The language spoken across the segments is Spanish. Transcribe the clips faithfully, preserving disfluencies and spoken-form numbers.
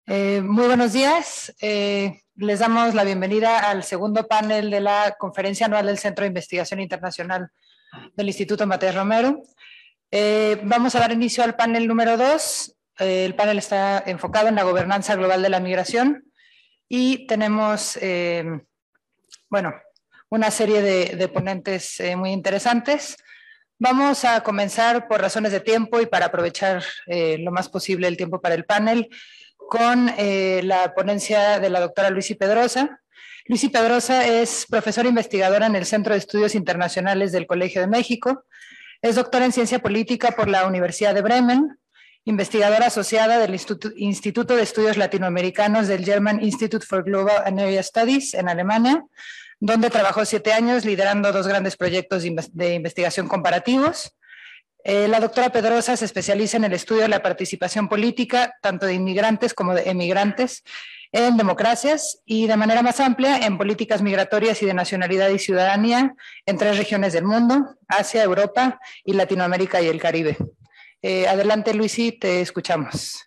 Eh, muy buenos días. Eh, les damos la bienvenida al segundo panel de la conferencia anual del Centro de Investigación Internacional del Instituto Matías Romero. Eh, vamos a dar inicio al panel número dos. Eh, el panel está enfocado en la gobernanza global de la migración y tenemos, eh, bueno, una serie de, de ponentes eh, muy interesantes. Vamos a comenzar por razones de tiempo y para aprovechar eh, lo más posible el tiempo para el panel con eh, la ponencia de la doctora Luisi Pedrosa. Luisi Pedrosa es profesora investigadora en el Centro de Estudios Internacionales del Colegio de México. Es doctora en Ciencia Política por la Universidad de Bremen, investigadora asociada del Instituto, Instituto de Estudios Latinoamericanos del German Institute for Global and Area Studies en Alemania, donde trabajó siete años liderando dos grandes proyectos de investigación comparativos. Eh, la doctora Pedrosa se especializa en el estudio de la participación política, tanto de inmigrantes como de emigrantes, en democracias y de manera más amplia en políticas migratorias y de nacionalidad y ciudadanía en tres regiones del mundo: Asia, Europa y Latinoamérica y el Caribe. Eh, adelante, Luisi, te escuchamos.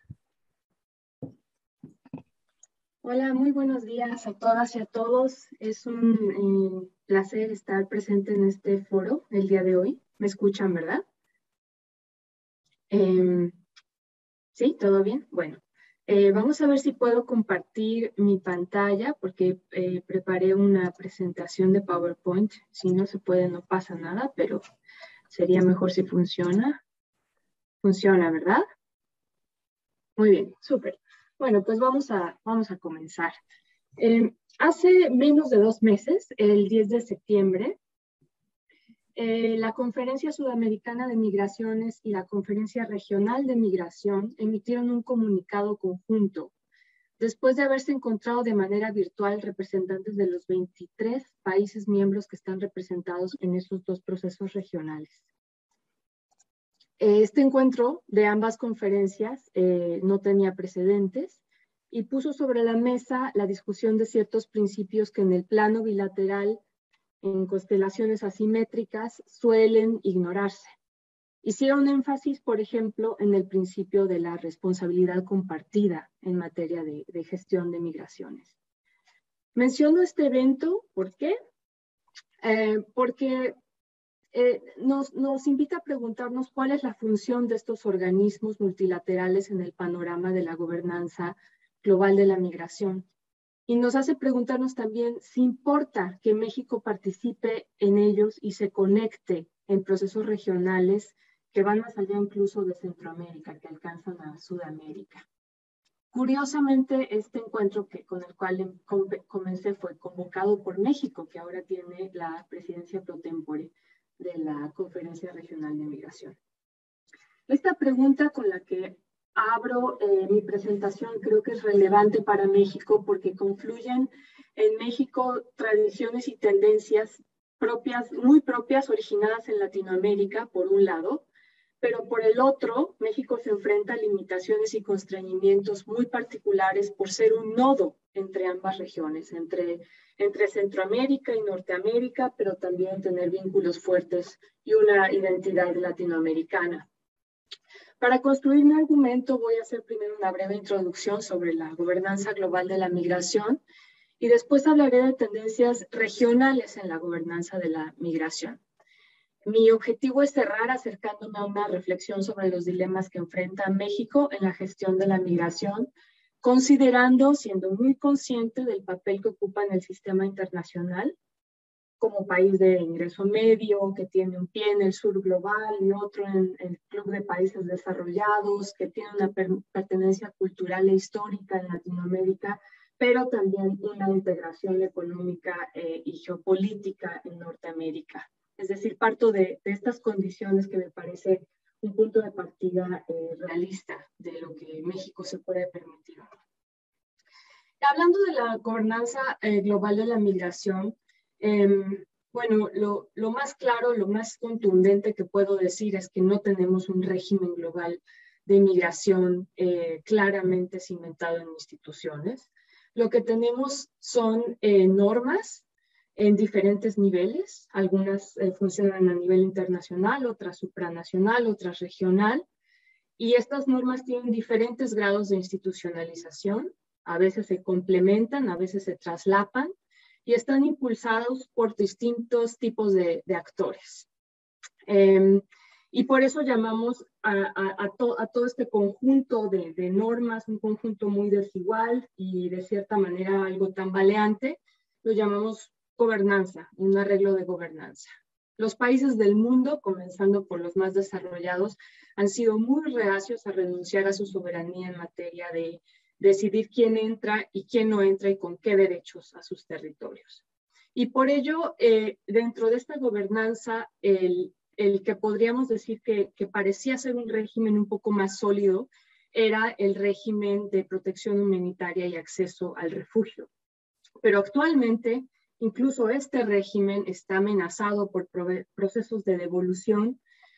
Hola, muy buenos días a todas y a todos. Es un eh, placer estar presente en este foro el día de hoy. ¿Me escuchan, verdad? Eh, ¿Sí? ¿Todo bien? Bueno, eh, vamos a ver si puedo compartir mi pantalla porque eh, preparé una presentación de PowerPoint. Si no se puede, no pasa nada, pero sería mejor si funciona. Funciona, ¿verdad? Muy bien, súper. Bueno, pues vamos a, vamos a comenzar. Eh, hace menos de dos meses, el diez de septiembre, eh, la Conferencia Sudamericana de Migraciones y la Conferencia Regional de Migración emitieron un comunicado conjunto después de haberse encontrado de manera virtual representantes de los veintitrés países miembros que están representados en estos dos procesos regionales. Este encuentro de ambas conferencias eh, no tenía precedentes y puso sobre la mesa la discusión de ciertos principios que en el plano bilateral, en constelaciones asimétricas, suelen ignorarse. Hicieron énfasis, por ejemplo, en el principio de la responsabilidad compartida en materia de, de gestión de migraciones. Menciono este evento, ¿por qué? Eh, porque Eh, nos, nos invita a preguntarnos cuál es la función de estos organismos multilaterales en el panorama de la gobernanza global de la migración. Y nos hace preguntarnos también si importa que México participe en ellos y se conecte en procesos regionales que van más allá incluso de Centroamérica, que alcanzan a Sudamérica. Curiosamente, este encuentro que, con el cual comencé fue convocado por México, que ahora tiene la presidencia pro tempore de la Conferencia Regional de Migración. Esta pregunta con la que abro eh, mi presentación creo que es relevante para México porque confluyen en México tradiciones y tendencias propias, muy propias, originadas en Latinoamérica, por un lado, pero por el otro, México se enfrenta a limitaciones y constreñimientos muy particulares por ser un nodo entre ambas regiones, entre, entre Centroamérica y Norteamérica, pero también tener vínculos fuertes y una identidad latinoamericana. Para construir mi argumento voy a hacer primero una breve introducción sobre la gobernanza global de la migración y después hablaré de tendencias regionales en la gobernanza de la migración. Mi objetivo es cerrar acercándome a una reflexión sobre los dilemas que enfrenta México en la gestión de la migración, considerando, siendo muy consciente del papel que ocupa en el sistema internacional, como país de ingreso medio, que tiene un pie en el sur global y otro en el Club de Países Desarrollados, que tiene una per pertenencia cultural e histórica en Latinoamérica, pero también una integración económica eh, y geopolítica en Norteamérica. Es decir, parto de, de estas condiciones que me parece un punto de partida eh, realista de lo que México se puede permitir. Hablando de la gobernanza eh, global de la migración, eh, bueno, lo, lo más claro, lo más contundente que puedo decir es que no tenemos un régimen global de migración eh, claramente cimentado en instituciones. Lo que tenemos son eh, normas en diferentes niveles. Algunas eh, funcionan a nivel internacional, otras supranacional, otras regional. Y estas normas tienen diferentes grados de institucionalización, a veces se complementan, a veces se traslapan, y están impulsados por distintos tipos de, de actores. Eh, y por eso llamamos a, a, a, to, a todo este conjunto de, de normas, un conjunto muy desigual y de cierta manera algo tambaleante, lo llamamos gobernanza, un arreglo de gobernanza. Los países del mundo, comenzando por los más desarrollados, han sido muy reacios a renunciar a su soberanía en materia de decidir quién entra y quién no entra y con qué derechos a sus territorios. Y por ello, eh, dentro de esta gobernanza, el, el que podríamos decir que, que parecía ser un régimen un poco más sólido era el régimen de protección humanitaria y acceso al refugio. Pero actualmente, incluso este régimen está amenazado por procesos de devolución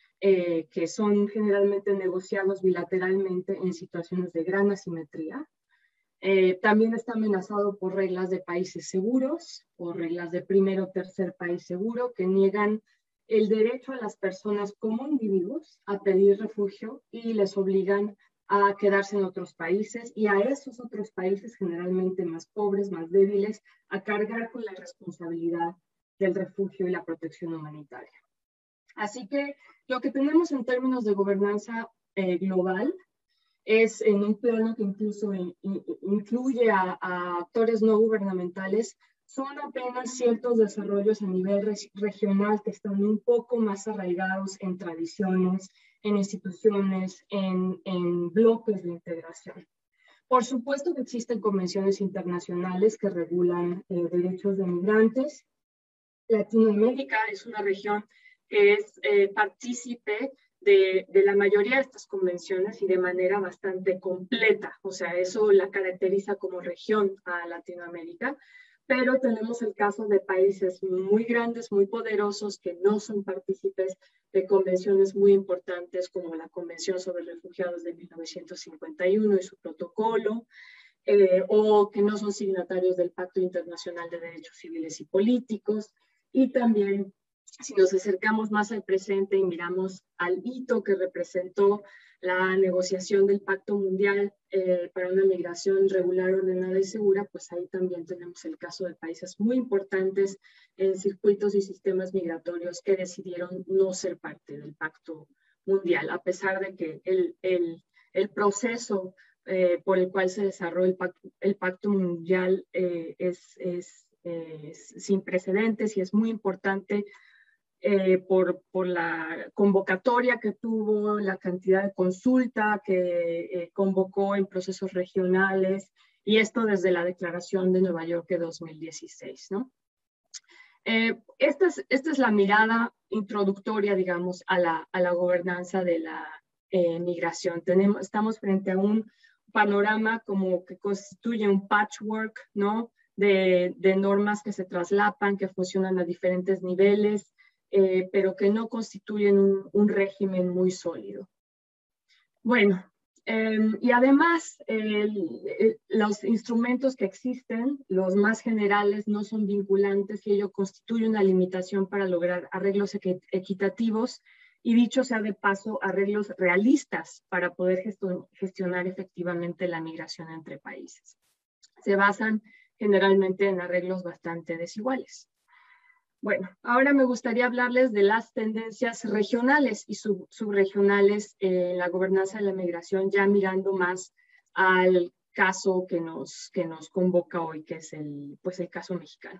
eh, que son generalmente negociados bilateralmente en situaciones de gran asimetría. Eh, también está amenazado por reglas de países seguros, por reglas de primero o tercer país seguro, que niegan el derecho a las personas como individuos a pedir refugio y les obligan a quedarse en otros países y a esos otros países generalmente más pobres, más débiles, a cargar con la responsabilidad del refugio y la protección humanitaria. Así que lo que tenemos en términos de gobernanza eh, global es en un plano que incluso in, in, incluye a, a actores no gubernamentales, son apenas ciertos desarrollos a nivel re, regional que están un poco más arraigados en tradiciones, en instituciones, en, en bloques de integración. Por supuesto que existen convenciones internacionales que regulan eh, derechos de migrantes. Latinoamérica es una región que es eh, partícipe de, de la mayoría de estas convenciones y de manera bastante completa. O sea, eso la caracteriza como región a Latinoamérica. Pero tenemos el caso de países muy grandes, muy poderosos, que no son partícipes de convenciones muy importantes como la Convención sobre Refugiados de mil novecientos cincuenta y uno y su protocolo, eh, o que no son signatarios del Pacto Internacional de Derechos Civiles y Políticos. Y también, si nos acercamos más al presente y miramos al hito que representó la negociación del Pacto Mundial eh, para una migración regular, ordenada y segura, pues ahí también tenemos el caso de países muy importantes en circuitos y sistemas migratorios que decidieron no ser parte del Pacto Mundial, a pesar de que el, el, el proceso eh, por el cual se desarrolló el Pacto, el pacto Mundial eh, es, es, es sin precedentes y es muy importante. Eh, por, por la convocatoria que tuvo, la cantidad de consulta que eh, convocó en procesos regionales, y esto desde la Declaración de Nueva York de dos mil dieciséis, ¿no? Eh, esta, es, esta es la mirada introductoria, digamos, a la, a la gobernanza de la eh, migración. Tenemos, estamos frente a un panorama como que constituye un patchwork, ¿no? De, de normas que se traslapan, que funcionan a diferentes niveles, Eh, pero que no constituyen un, un régimen muy sólido. Bueno, eh, y además eh, eh, los instrumentos que existen, los más generales, no son vinculantes y ello constituye una limitación para lograr arreglos equ equitativos y, dicho sea de paso, arreglos realistas para poder gestionar efectivamente la migración entre países. Se basan generalmente en arreglos bastante desiguales. Bueno, ahora me gustaría hablarles de las tendencias regionales y sub, subregionales en eh, la gobernanza de la migración, ya mirando más al caso que nos, que nos convoca hoy, que es el, pues el caso mexicano.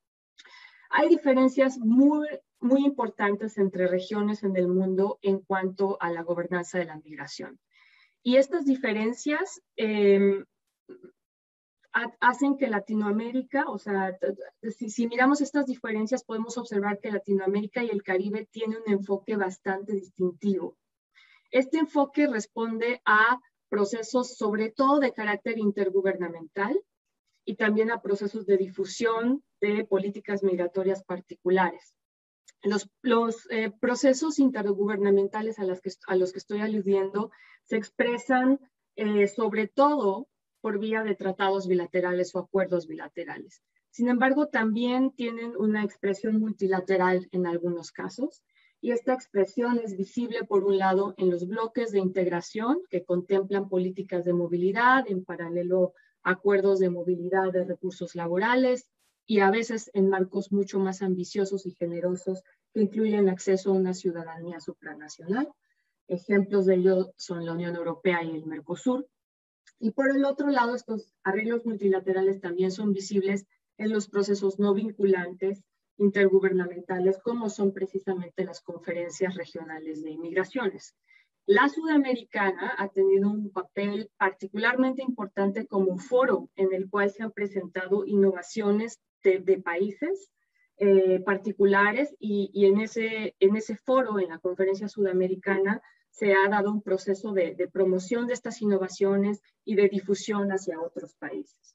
Hay diferencias muy, muy importantes entre regiones en el mundo en cuanto a la gobernanza de la migración. Y estas diferencias eh, hacen que Latinoamérica, o sea, si, si miramos estas diferencias, podemos observar que Latinoamérica y el Caribe tienen un enfoque bastante distintivo. Este enfoque responde a procesos sobre todo de carácter intergubernamental y también a procesos de difusión de políticas migratorias particulares. Los, los eh, procesos intergubernamentales a, las que, a los que estoy aludiendo se expresan eh, sobre todo por vía de tratados bilaterales o acuerdos bilaterales. Sin embargo, también tienen una expresión multilateral en algunos casos, y esta expresión es visible por un lado en los bloques de integración que contemplan políticas de movilidad, en paralelo acuerdos de movilidad de recursos laborales y a veces en marcos mucho más ambiciosos y generosos que incluyen acceso a una ciudadanía supranacional. Ejemplos de ello son la Unión Europea y el Mercosur. Y por el otro lado, estos arreglos multilaterales también son visibles en los procesos no vinculantes intergubernamentales, como son precisamente las conferencias regionales de inmigraciones. La sudamericana ha tenido un papel particularmente importante como foro en el cual se han presentado innovaciones de, de países eh, particulares y, y en, ese, en ese foro, en la conferencia sudamericana, se ha dado un proceso de, de promoción de estas innovaciones y de difusión hacia otros países.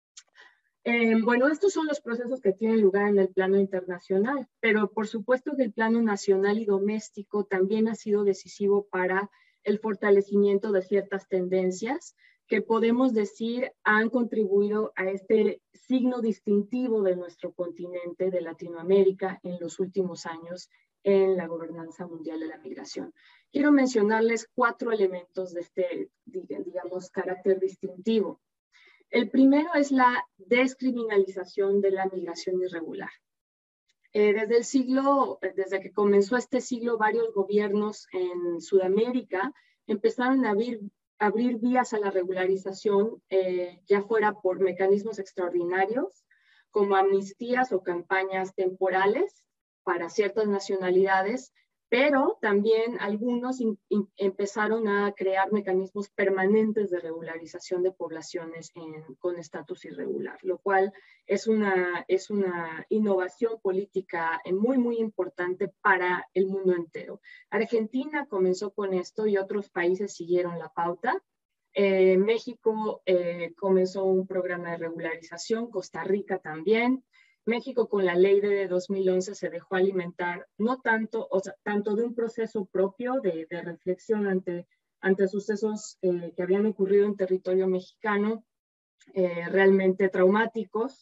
Eh, bueno, estos son los procesos que tienen lugar en el plano internacional, pero por supuesto que el plano nacional y doméstico también ha sido decisivo para el fortalecimiento de ciertas tendencias que podemos decir han contribuido a este signo distintivo de nuestro continente, de Latinoamérica, en los últimos años en la gobernanza mundial de la migración. Quiero mencionarles cuatro elementos de este, digamos, carácter distintivo. El primero es la descriminalización de la migración irregular. Eh, desde el siglo, desde que comenzó este siglo, varios gobiernos en Sudamérica empezaron a abrir, abrir vías a la regularización, eh, ya fuera por mecanismos extraordinarios, como amnistías o campañas temporales para ciertas nacionalidades, pero también algunos in, in, empezaron a crear mecanismos permanentes de regularización de poblaciones en, con estatus irregular, lo cual es una, es una innovación política muy, muy importante para el mundo entero. Argentina comenzó con esto y otros países siguieron la pauta. Eh, México eh, comenzó un programa de regularización, Costa Rica también. México con la ley de dos mil once se dejó alimentar no tanto, o sea, tanto de un proceso propio de, de reflexión ante, ante sucesos eh, que habían ocurrido en territorio mexicano, eh, realmente traumáticos,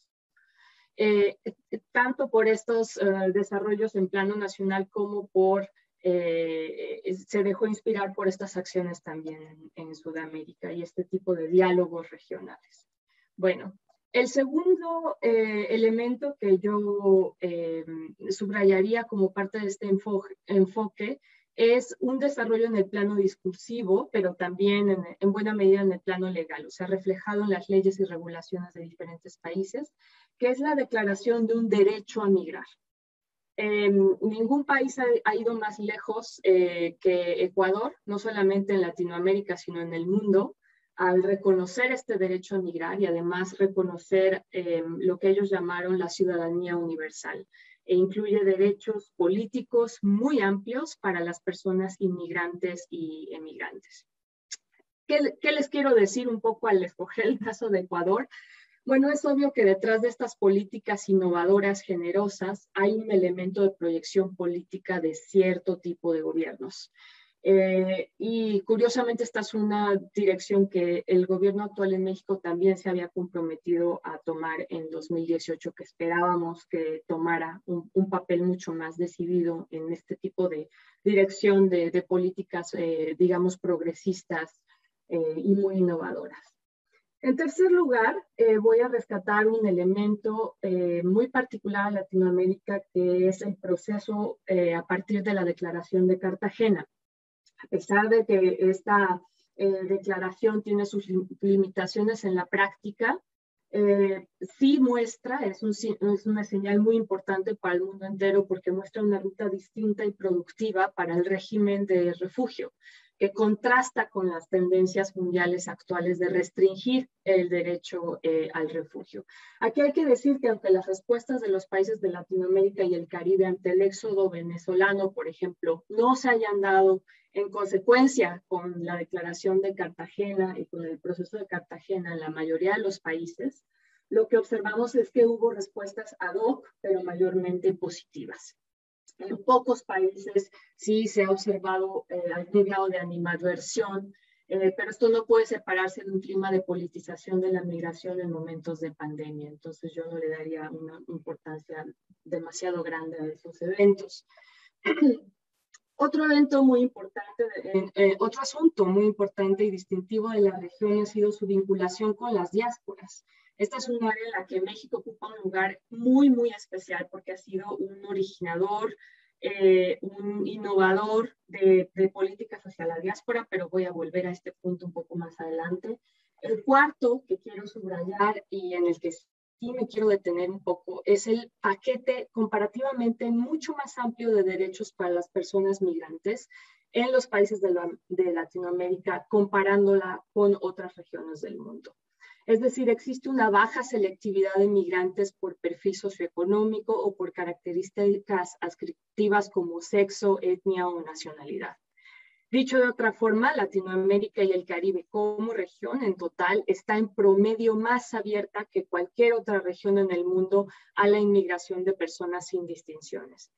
eh, tanto por estos eh, desarrollos en plano nacional como por, eh, se dejó inspirar por estas acciones también en, en Sudamérica y este tipo de diálogos regionales. Bueno. El segundo eh, elemento que yo eh, subrayaría como parte de este enfoque, enfoque es un desarrollo en el plano discursivo, pero también en, en buena medida en el plano legal, o sea, reflejado en las leyes y regulaciones de diferentes países, que es la declaración de un derecho a migrar. Eh, ningún país ha, ha ido más lejos eh, que Ecuador, no solamente en Latinoamérica, sino en el mundo, al reconocer este derecho a migrar y además reconocer eh, lo que ellos llamaron la ciudadanía universal. E incluye derechos políticos muy amplios para las personas inmigrantes y emigrantes. ¿Qué, qué les quiero decir un poco al escoger el caso de Ecuador? Bueno, es obvio que detrás de estas políticas innovadoras generosas hay un elemento de proyección política de cierto tipo de gobiernos. Eh, y curiosamente esta es una dirección que el gobierno actual en México también se había comprometido a tomar en dos mil dieciocho, que esperábamos que tomara un, un papel mucho más decidido en este tipo de dirección de, de políticas, eh, digamos, progresistas eh, y muy innovadoras. En tercer lugar, eh, voy a rescatar un elemento eh, muy particular a Latinoamérica, que es el proceso eh, a partir de la Declaración de Cartagena. A pesar de que esta eh, declaración tiene sus limitaciones en la práctica, eh, sí muestra, es, un, es una señal muy importante para el mundo entero porque muestra una ruta distinta y productiva para el régimen de refugio, que contrasta con las tendencias mundiales actuales de restringir el derecho eh, al refugio. Aquí hay que decir que aunque las respuestas de los países de Latinoamérica y el Caribe ante el éxodo venezolano, por ejemplo, no se hayan dado en consecuencia con la Declaración de Cartagena y con el proceso de Cartagena en la mayoría de los países, lo que observamos es que hubo respuestas ad hoc, pero mayormente positivas. En pocos países sí se ha observado eh, algún grado de animadversión, eh, pero esto no puede separarse de un clima de politización de la migración en momentos de pandemia. Entonces yo no le daría una importancia demasiado grande a esos eventos. Otro evento muy importante, eh, eh, otro asunto muy importante y distintivo de la región ha sido su vinculación con las diásporas. Esta es un área en la que México ocupa un lugar muy, muy especial porque ha sido un originador, eh, un innovador de, de políticas hacia la diáspora, pero voy a volver a este punto un poco más adelante. El cuarto que quiero subrayar y en el que sí me quiero detener un poco es el paquete comparativamente mucho más amplio de derechos para las personas migrantes en los países de, la, de Latinoamérica, comparándola con otras regiones del mundo. Es decir, existe una baja selectividad de migrantes por perfil socioeconómico o por características adscriptivas como sexo, etnia o nacionalidad. Dicho de otra forma, Latinoamérica y el Caribe como región en total está en promedio más abierta que cualquier otra región en el mundo a la inmigración de personas sin distinciones.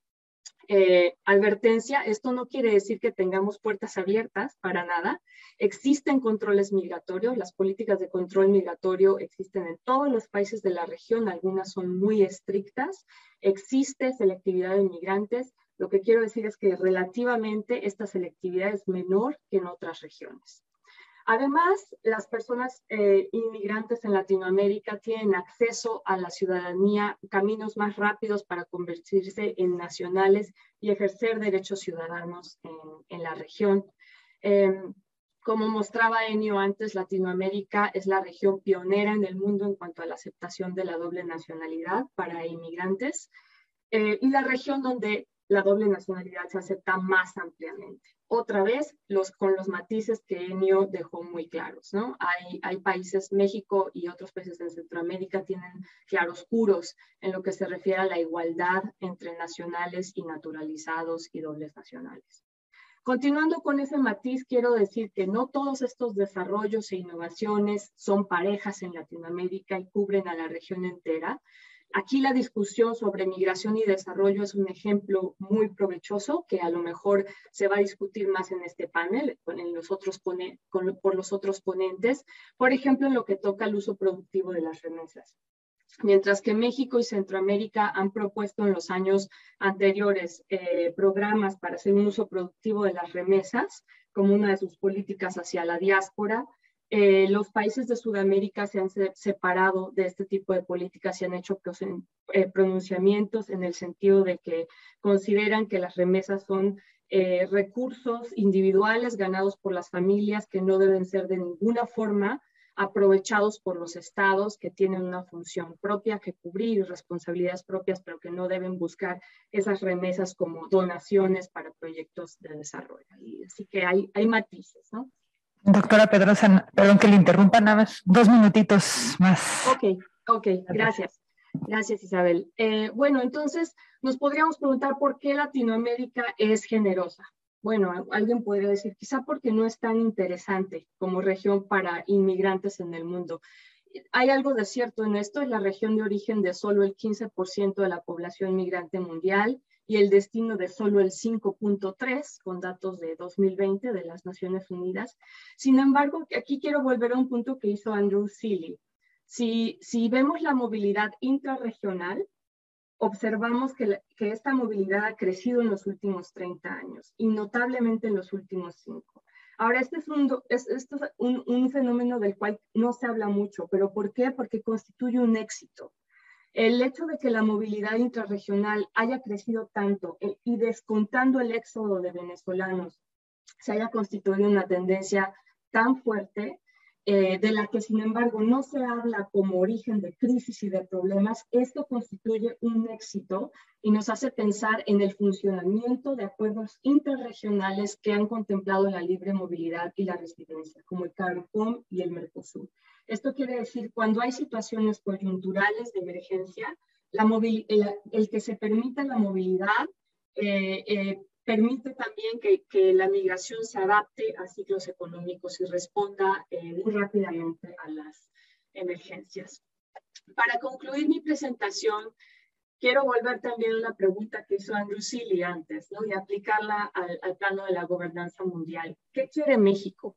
Eh, advertencia, esto no quiere decir que tengamos puertas abiertas, para nada. Existen controles migratorios, las políticas de control migratorio existen en todos los países de la región, algunas son muy estrictas, existe selectividad de migrantes. Lo que quiero decir es que relativamente esta selectividad es menor que en otras regiones. Además, las personas eh, inmigrantes en Latinoamérica tienen acceso a la ciudadanía, caminos más rápidos para convertirse en nacionales y ejercer derechos ciudadanos en, en la región. Eh, como mostraba Enio antes, Latinoamérica es la región pionera en el mundo en cuanto a la aceptación de la doble nacionalidad para inmigrantes eh, y la región donde la doble nacionalidad se acepta más ampliamente. Otra vez, los, con los matices que Enio dejó muy claros, ¿no? Hay, hay países, México y otros países en Centroamérica tienen claroscuros en lo que se refiere a la igualdad entre nacionales y naturalizados y dobles nacionales. Continuando con ese matiz, quiero decir que no todos estos desarrollos e innovaciones son parejas en Latinoamérica y cubren a la región entera. Aquí la discusión sobre migración y desarrollo es un ejemplo muy provechoso que a lo mejor se va a discutir más en este panel con los otros pone, con, por los otros ponentes, por ejemplo, en lo que toca al uso productivo de las remesas. Mientras que México y Centroamérica han propuesto en los años anteriores eh, programas para hacer un uso productivo de las remesas como una de sus políticas hacia la diáspora, Eh, los países de Sudamérica se han separado de este tipo de políticas y han hecho eh, pronunciamientos en el sentido de que consideran que las remesas son eh, recursos individuales ganados por las familias que no deben ser de ninguna forma aprovechados por los estados que tienen una función propia que cubrir y responsabilidades propias, pero que no deben buscar esas remesas como donaciones para proyectos de desarrollo. Y así que hay, hay matices, ¿no? Doctora Pedrosa, perdón que le interrumpa, nada más dos minutitos más. Ok, ok, gracias. Gracias, Isabel. Eh, bueno, entonces nos podríamos preguntar por qué Latinoamérica es generosa. Bueno, alguien podría decir, quizá porque no es tan interesante como región para inmigrantes en el mundo. Hay algo de cierto en esto, es la región de origen de solo el quince por ciento de la población migrante mundial y el destino de solo el cinco punto tres con datos de dos mil veinte de las Naciones Unidas. Sin embargo, aquí quiero volver a un punto que hizo Andrew Seeley. Si, si vemos la movilidad intrarregional, observamos que, la, que esta movilidad ha crecido en los últimos treinta años y notablemente en los últimos cinco. Ahora, este es, un, es, esto es un, un fenómeno del cual no se habla mucho, pero ¿por qué? Porque constituye un éxito. El hecho de que la movilidad intrarregional haya crecido tanto eh, y descontando el éxodo de venezolanos, se haya constituido una tendencia tan fuerte, eh, de la que sin embargo no se habla como origen de crisis y de problemas, esto constituye un éxito y nos hace pensar en el funcionamiento de acuerdos interregionales que han contemplado la libre movilidad y la residencia, como el CARICOM y el Mercosur. Esto quiere decir, cuando hay situaciones coyunturales de emergencia, la el, el que se permita la movilidad eh, eh, permite también que, que la migración se adapte a ciclos económicos y responda eh, muy rápidamente a las emergencias. Para concluir mi presentación, quiero volver también a la pregunta que hizo Andrew Seeley antes, ¿no? Y aplicarla al, al plano de la gobernanza mundial. ¿Qué quiere México?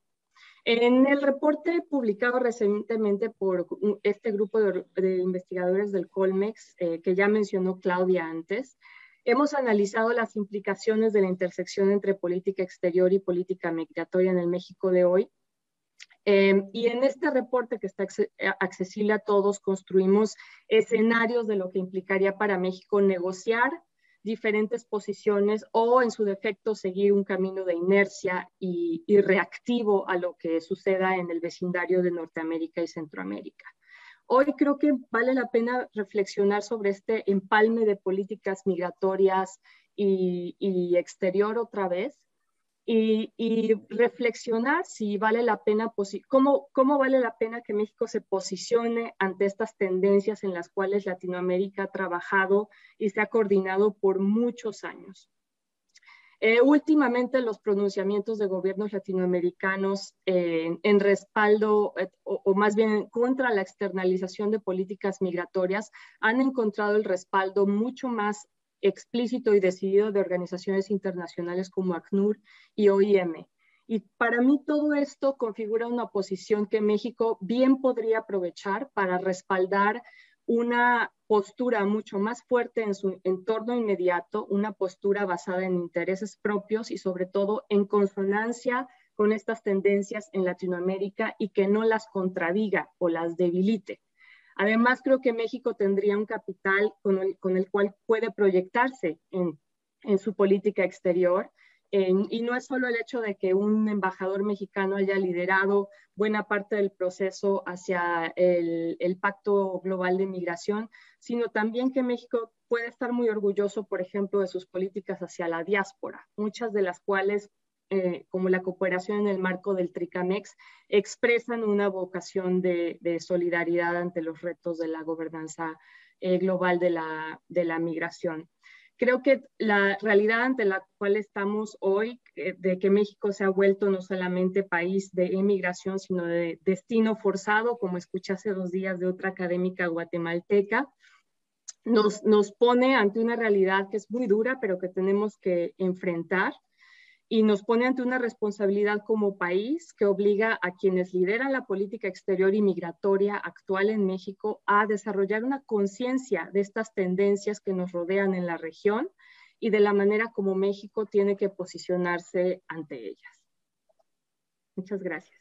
En el reporte publicado recientemente por este grupo de, de investigadores del Colmex, eh, que ya mencionó Claudia antes, Hemos analizado las implicaciones de la intersección entre política exterior y política migratoria en el México de hoy. Eh, y en este reporte que está accesible a todos, construimos escenarios de lo que implicaría para México negociar diferentes posiciones o, en su defecto, seguir un camino de inercia y, y reactivo a lo que suceda en el vecindario de Norteamérica y Centroamérica. Hoy creo que vale la pena reflexionar sobre este empalme de políticas migratorias y, y exterior otra vez, y, y reflexionar si vale la pena, cómo, cómo vale la pena que México se posicione ante estas tendencias en las cuales Latinoamérica ha trabajado y se ha coordinado por muchos años. Eh, últimamente los pronunciamientos de gobiernos latinoamericanos eh, en respaldo eh, o, o más bien contra la externalización de políticas migratorias han encontrado el respaldo mucho más explícito y decidido de organizaciones internacionales como ACNUR y O I M. Y para mí todo esto configura una posición que México bien podría aprovechar para respaldar una postura mucho más fuerte en su entorno inmediato, una postura basada en intereses propios y sobre todo en consonancia con estas tendencias en Latinoamérica y que no las contradiga o las debilite. Además, creo que México tendría un capital con el, con el cual puede proyectarse en, en su política exterior. En, y no es solo el hecho de que un embajador mexicano haya liderado buena parte del proceso hacia el, el Pacto Global de Migración, sino también que México puede estar muy orgulloso, por ejemplo, de sus políticas hacia la diáspora, muchas de las cuales, Eh, como la cooperación en el marco del TRICAMEX, expresan una vocación de, de solidaridad ante los retos de la gobernanza eh, global de la, de la migración. Creo que la realidad ante la cual estamos hoy, eh, de que México se ha vuelto no solamente país de emigración, sino de destino forzado, como escuché hace dos días de otra académica guatemalteca, nos, nos pone ante una realidad que es muy dura, pero que tenemos que enfrentar. Y nos pone ante una responsabilidad como país que obliga a quienes lideran la política exterior y migratoria actual en México a desarrollar una conciencia de estas tendencias que nos rodean en la región y de la manera como México tiene que posicionarse ante ellas. Muchas gracias.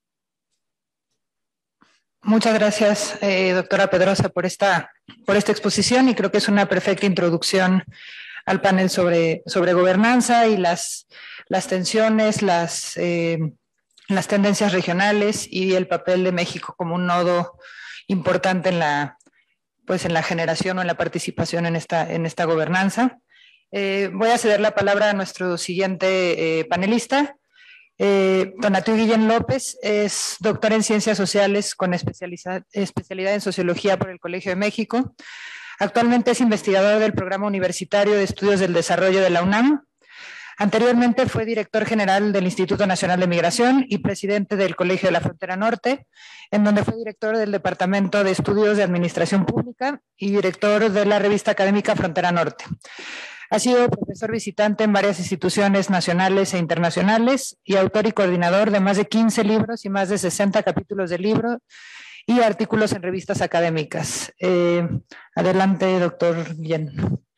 Muchas gracias, eh, doctora Pedrosa, por esta, por esta exposición, y creo que es una perfecta introducción al panel sobre, sobre gobernanza y las, las tensiones, las, eh, las tendencias regionales y el papel de México como un nodo importante en la, pues en la generación o en la participación en esta, en esta gobernanza. Eh, voy a ceder la palabra a nuestro siguiente eh, panelista. Eh, Tonatiuh Guillén López es doctor en Ciencias Sociales con especialidad en Sociología por el Colegio de México. Actualmente es investigador del Programa Universitario de Estudios del Desarrollo de la UNAM. Anteriormente fue director general del Instituto Nacional de Migración y presidente del Colegio de la Frontera Norte, en donde fue director del Departamento de Estudios de Administración Pública y director de la revista académica Frontera Norte. Ha sido profesor visitante en varias instituciones nacionales e internacionales y autor y coordinador de más de quince libros y más de sesenta capítulos de libros y artículos en revistas académicas. Eh, adelante, doctor Guillén.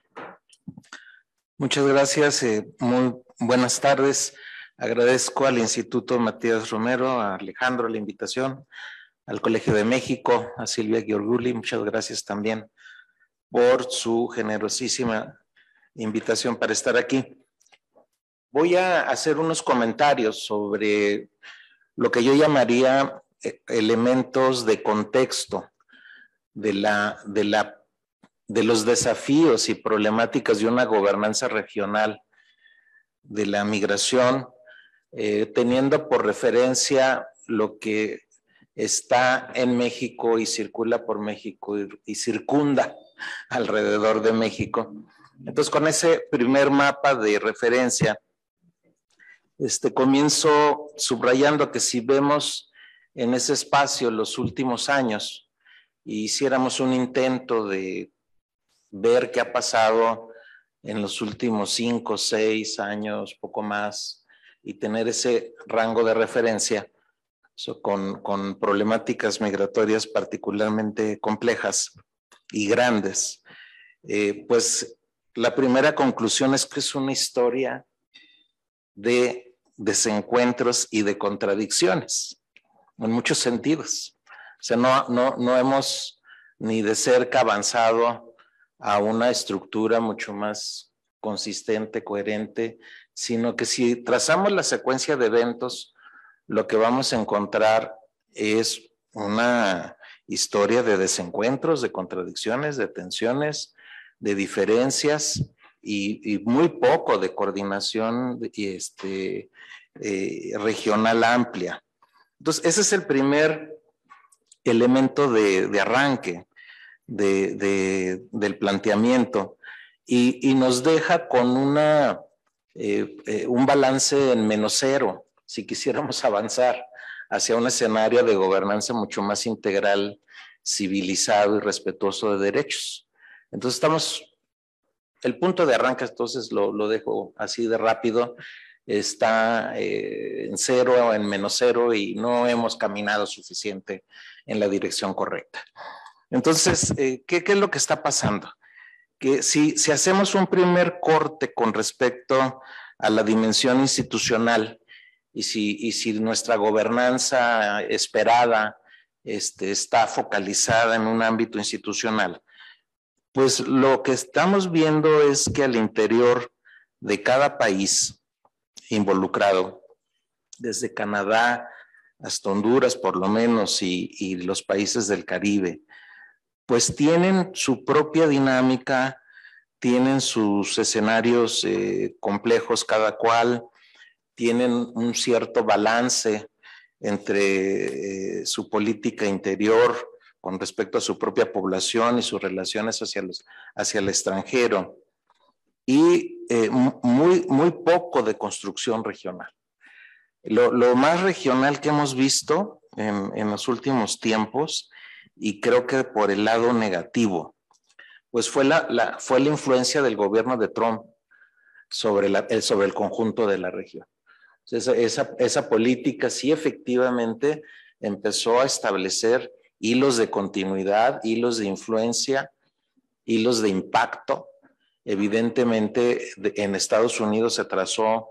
Muchas gracias, eh, muy buenas tardes. Agradezco al Instituto Matías Romero, a Alejandro la invitación, al Colegio de México, a Silvia Giorguli, muchas gracias también por su generosísima invitación para estar aquí. Voy a hacer unos comentarios sobre lo que yo llamaría elementos de contexto de, la, de, la, de los desafíos y problemáticas de una gobernanza regional de la migración, eh, teniendo por referencia lo que está en México y circula por México y, y circunda alrededor de México. Entonces, con ese primer mapa de referencia, este, comienzo subrayando que si vemos en ese espacio los últimos años y hiciéramos un intento de ver qué ha pasado en los últimos cinco, seis años, poco más, y tener ese rango de referencia so, con, con problemáticas migratorias particularmente complejas y grandes, eh, pues la primera conclusión es que es una historia de desencuentros y de contradicciones, en muchos sentidos. O sea, no, no, no hemos ni de cerca avanzado a una estructura mucho más consistente, coherente, sino que si trazamos la secuencia de eventos, lo que vamos a encontrar es una historia de desencuentros, de contradicciones, de tensiones, de diferencias y, y muy poco de coordinación este, eh, regional amplia. Entonces, ese es el primer elemento de, de arranque de, de, del planteamiento y, y nos deja con una, eh, eh, un balance en menos cero, si quisiéramos avanzar hacia un escenario de gobernanza mucho más integral, civilizado y respetuoso de derechos. Entonces estamos, el punto de arranque, entonces lo, lo dejo así de rápido, está eh, en cero o en menos cero y no hemos caminado suficiente en la dirección correcta. Entonces, eh, ¿qué, ¿qué es lo que está pasando? Que si, si hacemos un primer corte con respecto a la dimensión institucional y si, y si nuestra gobernanza esperada este, está focalizada en un ámbito institucional, pues lo que estamos viendo es que al interior de cada país involucrado, desde Canadá hasta Honduras por lo menos y, y los países del Caribe, pues tienen su propia dinámica, tienen sus escenarios eh, complejos cada cual, tienen un cierto balance entre eh, su política interior con respecto a su propia población y sus relaciones hacia, los, hacia el extranjero y eh, muy, muy poco de construcción regional. Lo, lo más regional que hemos visto en, en los últimos tiempos, y creo que por el lado negativo, pues fue la, la, fue la influencia del gobierno de Trump sobre, la, el, sobre el conjunto de la región. Esa, esa, esa política sí efectivamente empezó a establecer hilos de continuidad, hilos de influencia, hilos de impacto. Evidentemente en Estados Unidos se trazó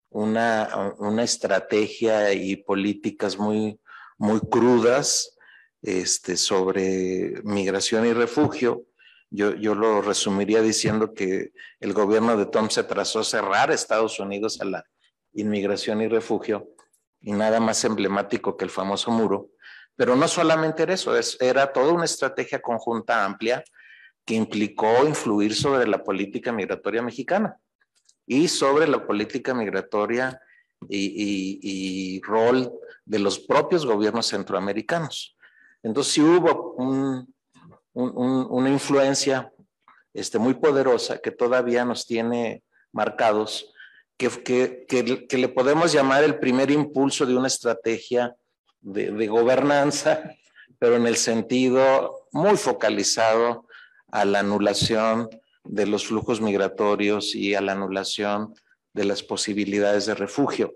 una, una estrategia y políticas muy, muy crudas este, sobre migración y refugio. Yo, yo lo resumiría diciendo que el gobierno de Trump se trazó cerrar Estados Unidos a la inmigración y refugio, y nada más emblemático que el famoso muro. Pero no solamente era eso, es, era toda una estrategia conjunta amplia que implicó influir sobre la política migratoria mexicana y sobre la política migratoria y, y, y rol de los propios gobiernos centroamericanos. Entonces sí hubo un, un, un, una influencia este, muy poderosa que todavía nos tiene marcados, que, que, que, que le podemos llamar el primer impulso de una estrategia de, de gobernanza, pero en el sentido muy focalizado a la anulación de los flujos migratorios y a la anulación de las posibilidades de refugio,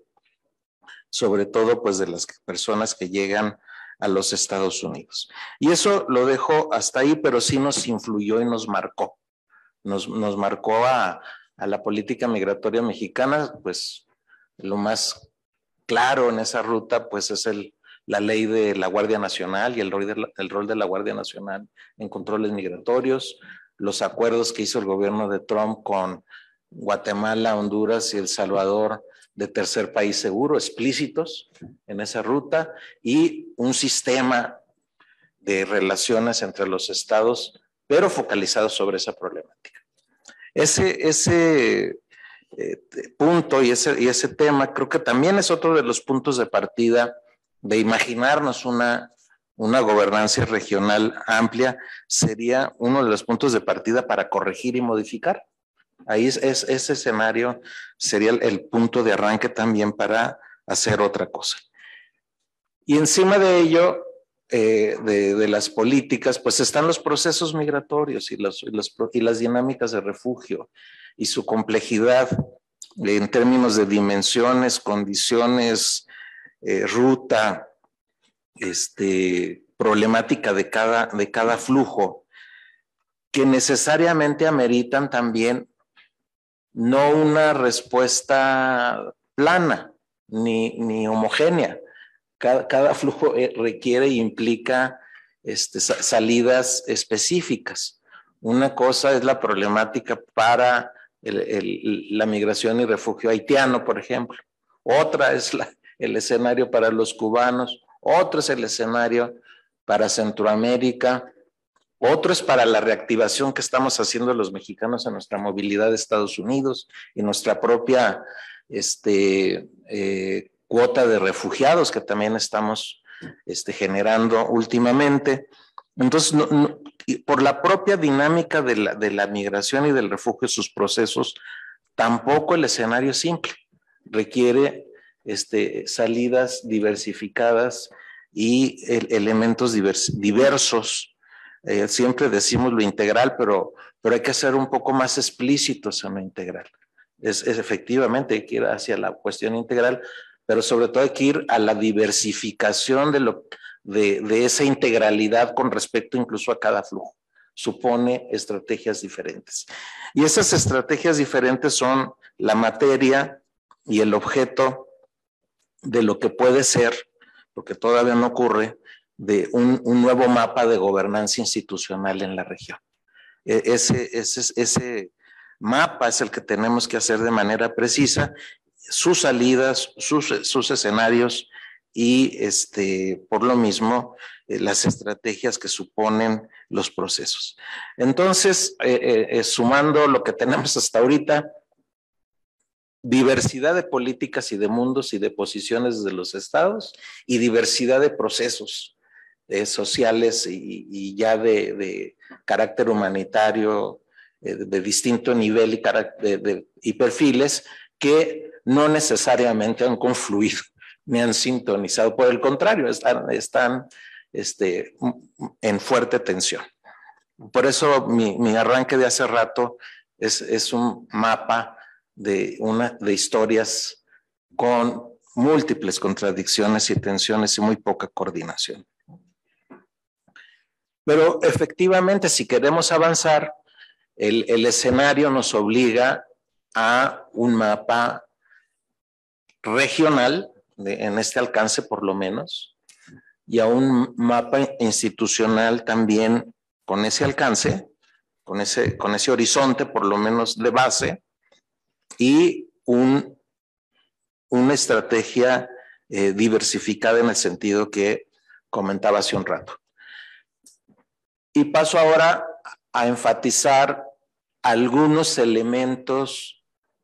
sobre todo pues de las personas que llegan a los Estados Unidos. Y eso lo dejo hasta ahí, pero sí nos influyó y nos marcó. Nos, nos marcó a, a la política migratoria mexicana, pues lo más claro en esa ruta pues es el, la ley de la Guardia Nacional y el rol, de la, el rol de la Guardia Nacional en controles migratorios, los acuerdos que hizo el gobierno de Trump con Guatemala, Honduras y El Salvador de tercer país seguro, explícitos en esa ruta, y un sistema de relaciones entre los estados, pero focalizados sobre esa problemática. Ese, ese eh, punto y ese, y ese tema creo que también es otro de los puntos de partida de imaginarnos una, una gobernanza regional amplia, sería uno de los puntos de partida para corregir y modificar. Ahí es, es, ese escenario sería el, el punto de arranque también para hacer otra cosa. Y encima de ello, eh, de, de las políticas, pues están los procesos migratorios y, los, y, los, y las dinámicas de refugio y su complejidad en términos de dimensiones, condiciones, eh, ruta, este, problemática de cada, de cada flujo, que necesariamente ameritan también no una respuesta plana ni, ni homogénea. Cada, cada flujo requiere e implica este, salidas específicas. Una cosa es la problemática para el, el, la migración y refugio haitiano, por ejemplo. Otra es la, el escenario para los cubanos. Otro es el escenario para Centroamérica. Otro es para la reactivación que estamos haciendo los mexicanos en nuestra movilidad de Estados Unidos y nuestra propia este, eh, cuota de refugiados que también estamos este, generando últimamente. Entonces, no, no, por la propia dinámica de la, de la migración y del refugio, sus procesos, tampoco el escenario es simple. Requiere este, salidas diversificadas y el, elementos divers, diversos. Eh, siempre decimos lo integral, pero, pero hay que ser un poco más explícitos en lo integral. Es, es efectivamente hay que ir hacia la cuestión integral, pero sobre todo hay que ir a la diversificación de, lo, de, de esa integralidad con respecto incluso a cada flujo. Supone estrategias diferentes. Y esas estrategias diferentes son la materia y el objeto de lo que puede ser, porque todavía no ocurre, de un, un nuevo mapa de gobernanza institucional en la región. Ese, ese, ese mapa es el que tenemos que hacer de manera precisa, sus salidas, sus, sus escenarios y este, por lo mismo eh, las estrategias que suponen los procesos. Entonces, eh, eh, sumando lo que tenemos hasta ahorita, diversidad de políticas y de mundos y de posiciones de los estados y diversidad de procesos Eh, sociales y, y ya de, de carácter humanitario eh, de, de distinto nivel y, de, de, y perfiles que no necesariamente han confluido ni han sintonizado, por el contrario, están, están este, en fuerte tensión. Por eso mi, mi arranque de hace rato es, es un mapa de, una, de historias con múltiples contradicciones y tensiones y muy poca coordinación. Pero efectivamente, si queremos avanzar, el, el escenario nos obliga a un mapa regional, de, en este alcance por lo menos, y a un mapa institucional también con ese alcance, con ese, con ese horizonte por lo menos de base, y un, una estrategia eh, diversificada en el sentido que comentaba hace un rato. Y paso ahora a enfatizar algunos elementos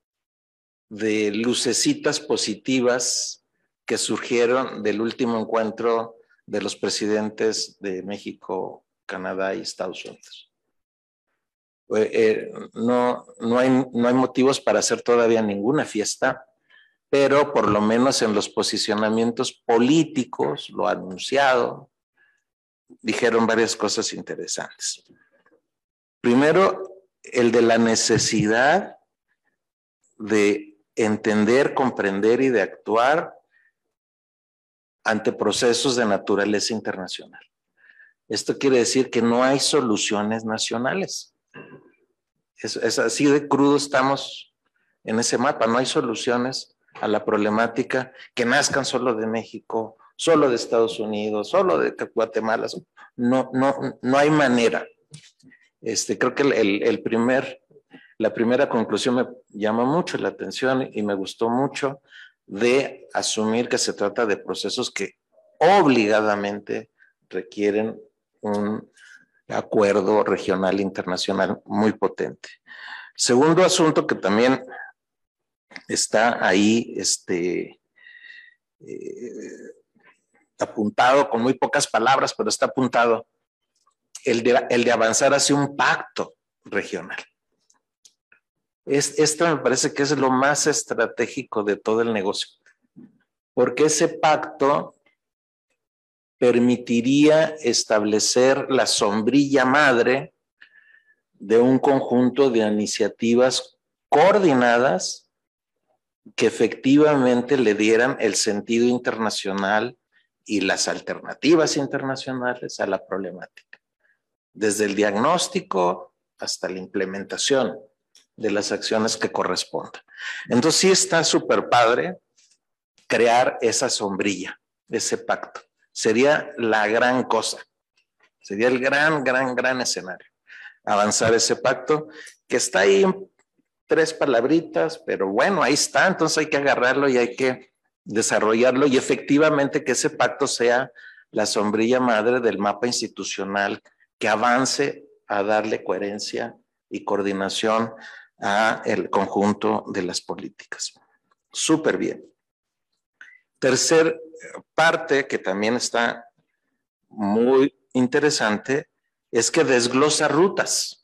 de lucecitas positivas que surgieron del último encuentro de los presidentes de México, Canadá y Estados Unidos. Eh, eh, no, no, hay, no hay motivos para hacer todavía ninguna fiesta, pero por lo menos en los posicionamientos políticos, lo anunciado, dijeron varias cosas interesantes. Primero, el de la necesidad de entender, comprender y de actuar ante procesos de naturaleza internacional. Esto quiere decir que no hay soluciones nacionales. Es, es así de crudo estamos en ese mapa. No hay soluciones a la problemática que nazcan solo de México, solo de Estados Unidos, solo de Guatemala. No, no, no hay manera. Este, creo que el, el, el primer, la primera conclusión me llama mucho la atención y me gustó mucho, de asumir que se trata de procesos que obligadamente requieren un acuerdo regional internacional muy potente. Segundo asunto que también está ahí este, eh, apuntado con muy pocas palabras, pero está apuntado, el de, el de avanzar hacia un pacto regional. Es, esto me parece que es lo más estratégico de todo el negocio, porque ese pacto permitiría establecer la sombrilla madre de un conjunto de iniciativas coordinadas que efectivamente le dieran el sentido internacional y las alternativas internacionales a la problemática, desde el diagnóstico hasta la implementación. de las acciones que correspondan. Entonces sí está súper padre crear esa sombrilla, ese pacto. Sería la gran cosa, sería el gran, gran, gran escenario. Avanzar ese pacto que está ahí en tres palabritas, pero bueno, ahí está, entonces hay que agarrarlo y hay que desarrollarlo y efectivamente que ese pacto sea la sombrilla madre del mapa institucional que avance a darle coherencia y coordinación a el conjunto de las políticas. Súper bien. Tercer parte que también está muy interesante es que desglosa rutas.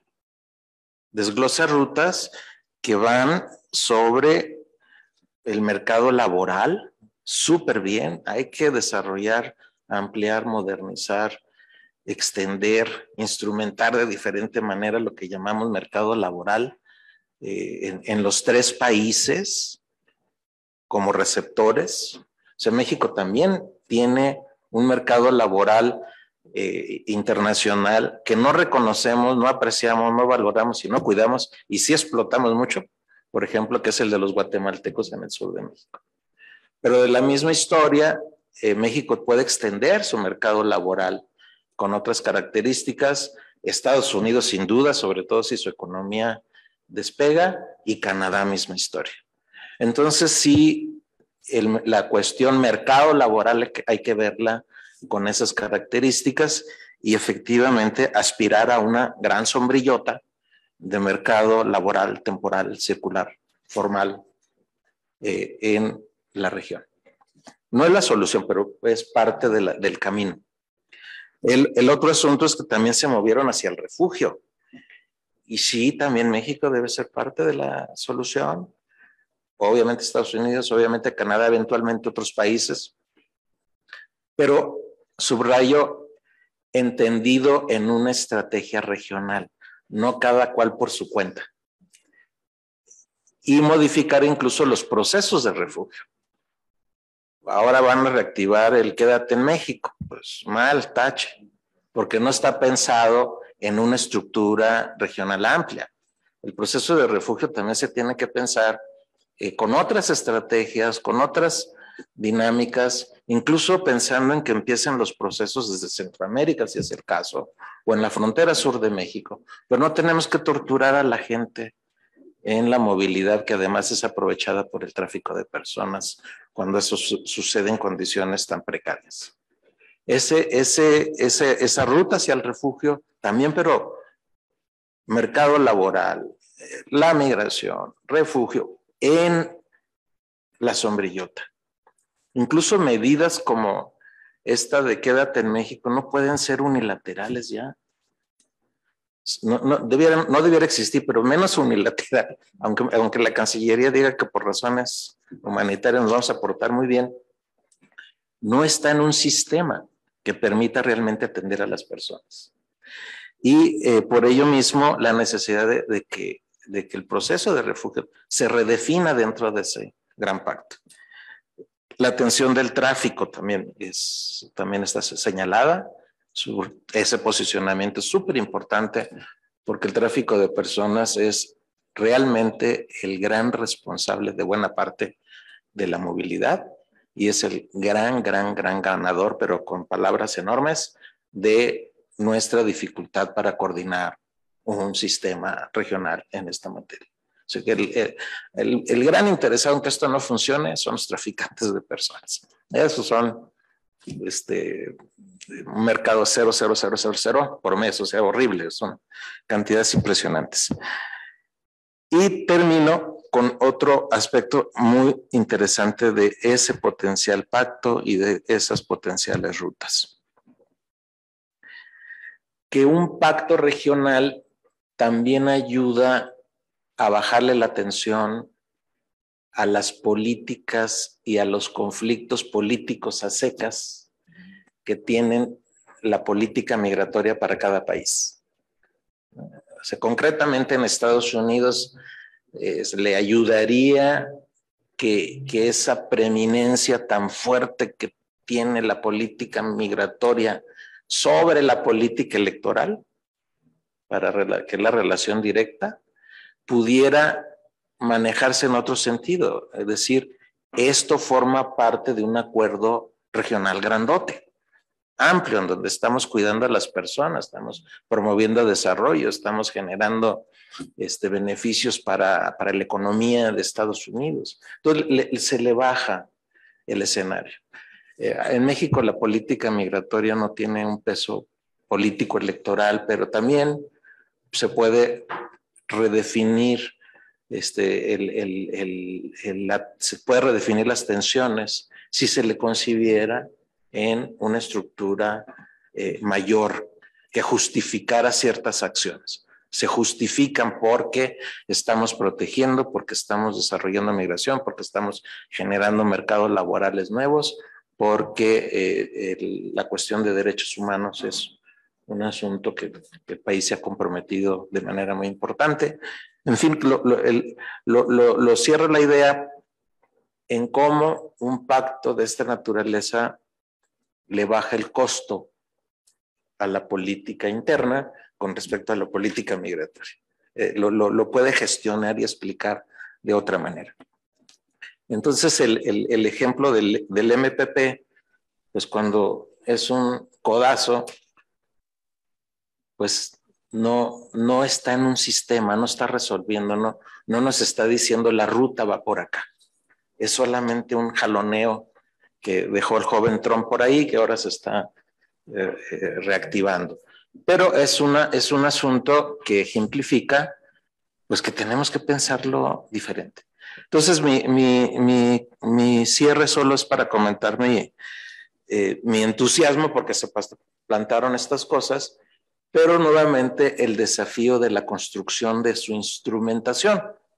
Desglosa rutas que van sobre el mercado laboral. Súper bien. Hay que desarrollar, ampliar, modernizar, extender, instrumentar de diferente manera lo que llamamos mercado laboral eh, en, en los tres países como receptores. O sea, México también tiene un mercado laboral eh, internacional que no reconocemos, no apreciamos, no valoramos y no cuidamos y sí explotamos mucho, por ejemplo, que es el de los guatemaltecos en el sur de México. Pero de la misma historia, eh, México puede extender su mercado laboral con otras características. Estados Unidos sin duda, sobre todo si su economía despega, y Canadá misma historia. Entonces sí, el, la cuestión mercado laboral hay que verla con esas características y efectivamente aspirar a una gran sombrillota de mercado laboral, temporal, circular, formal eh, en la región. No es la solución, pero es parte de la, del camino. El, el otro asunto es que también se movieron hacia el refugio. Y sí, también México debe ser parte de la solución. Obviamente Estados Unidos, obviamente Canadá, eventualmente otros países. Pero subrayo, entendido en una estrategia regional, no cada cual por su cuenta. Y modificar incluso los procesos de refugio. Ahora van a reactivar el quédate en México. Pues mal, tache, porque no está pensado en una estructura regional amplia. El proceso de refugio también se tiene que pensar eh, con otras estrategias, con otras dinámicas, incluso pensando en que empiecen los procesos desde Centroamérica, si es el caso, o en la frontera sur de México. Pero no tenemos que torturar a la gente en la movilidad, que además es aprovechada por el tráfico de personas cuando eso su sucede en condiciones tan precarias. Ese, ese, ese, esa ruta hacia el refugio también, pero mercado laboral, la migración, refugio, en la sombrillota. Incluso medidas como esta de quédate en México no pueden ser unilaterales ya. No, no, debiera, no debiera existir, pero menos unilateral, aunque, aunque la Cancillería diga que por razones humanitarias nos vamos a portar muy bien, no está en un sistema que permita realmente atender a las personas. Y eh, por ello mismo la necesidad de, de, que, de que el proceso de refugio se redefina dentro de ese gran pacto. La atención del tráfico también, es, también está señalada. Su, ese posicionamiento es súper importante porque el tráfico de personas es realmente el gran responsable de buena parte de la movilidad y es el gran, gran, gran ganador, pero con palabras enormes, de nuestra dificultad para coordinar un sistema regional en esta materia. O sea que el, el, el gran interesado en que esto no funcione son los traficantes de personas. Esos son este, un mercado cero, cero, cero, cero, cero por mes, o sea, horrible, son cantidades impresionantes. Y termino con otro aspecto muy interesante de ese potencial pacto y de esas potenciales rutas. Que un pacto regional también ayuda a bajarle la tensión a las políticas y a los conflictos políticos a secas que tienen la política migratoria para cada país. O sea, concretamente en Estados Unidos eh, le ayudaría que, que esa preeminencia tan fuerte que tiene la política migratoria sobre la política electoral, para que es la relación directa, pudiera manejarse en otro sentido. Es decir, esto forma parte de un acuerdo regional grandote, amplio, en donde estamos cuidando a las personas, estamos promoviendo desarrollo, estamos generando este, beneficios para, para la economía de Estados Unidos. Entonces, le, se le baja el escenario. Eh, en México la política migratoria no tiene un peso político electoral, pero también se puede redefinir, este, el, el, el, el, la, se puede redefinir las tensiones si se le concibiera en una estructura eh, mayor que justificara ciertas acciones. Se justifican porque estamos protegiendo, porque estamos desarrollando migración, porque estamos generando mercados laborales nuevos, porque eh, el, la cuestión de derechos humanos es un asunto que, que el país se ha comprometido de manera muy importante. En fin, lo, lo, el, lo, lo, lo cierro la idea en cómo un pacto de esta naturaleza le baja el costo a la política interna con respecto a la política migratoria. Eh, lo, lo, lo puede gestionar y explicar de otra manera. Entonces, el, el, el ejemplo del, del M P P, pues cuando es un codazo, pues no, no está en un sistema, no está resolviendo, no, no nos está diciendo la ruta va por acá. Es solamente un jaloneo que dejó el joven Trump por ahí, que ahora se está eh, eh, reactivando. Pero es, una, es un asunto que ejemplifica pues que tenemos que pensarlo diferente. Entonces mi, mi, mi, mi cierre solo es para comentar mi, eh, mi entusiasmo porque se plantaron estas cosas, pero nuevamente el desafío de la construcción de su instrumentación,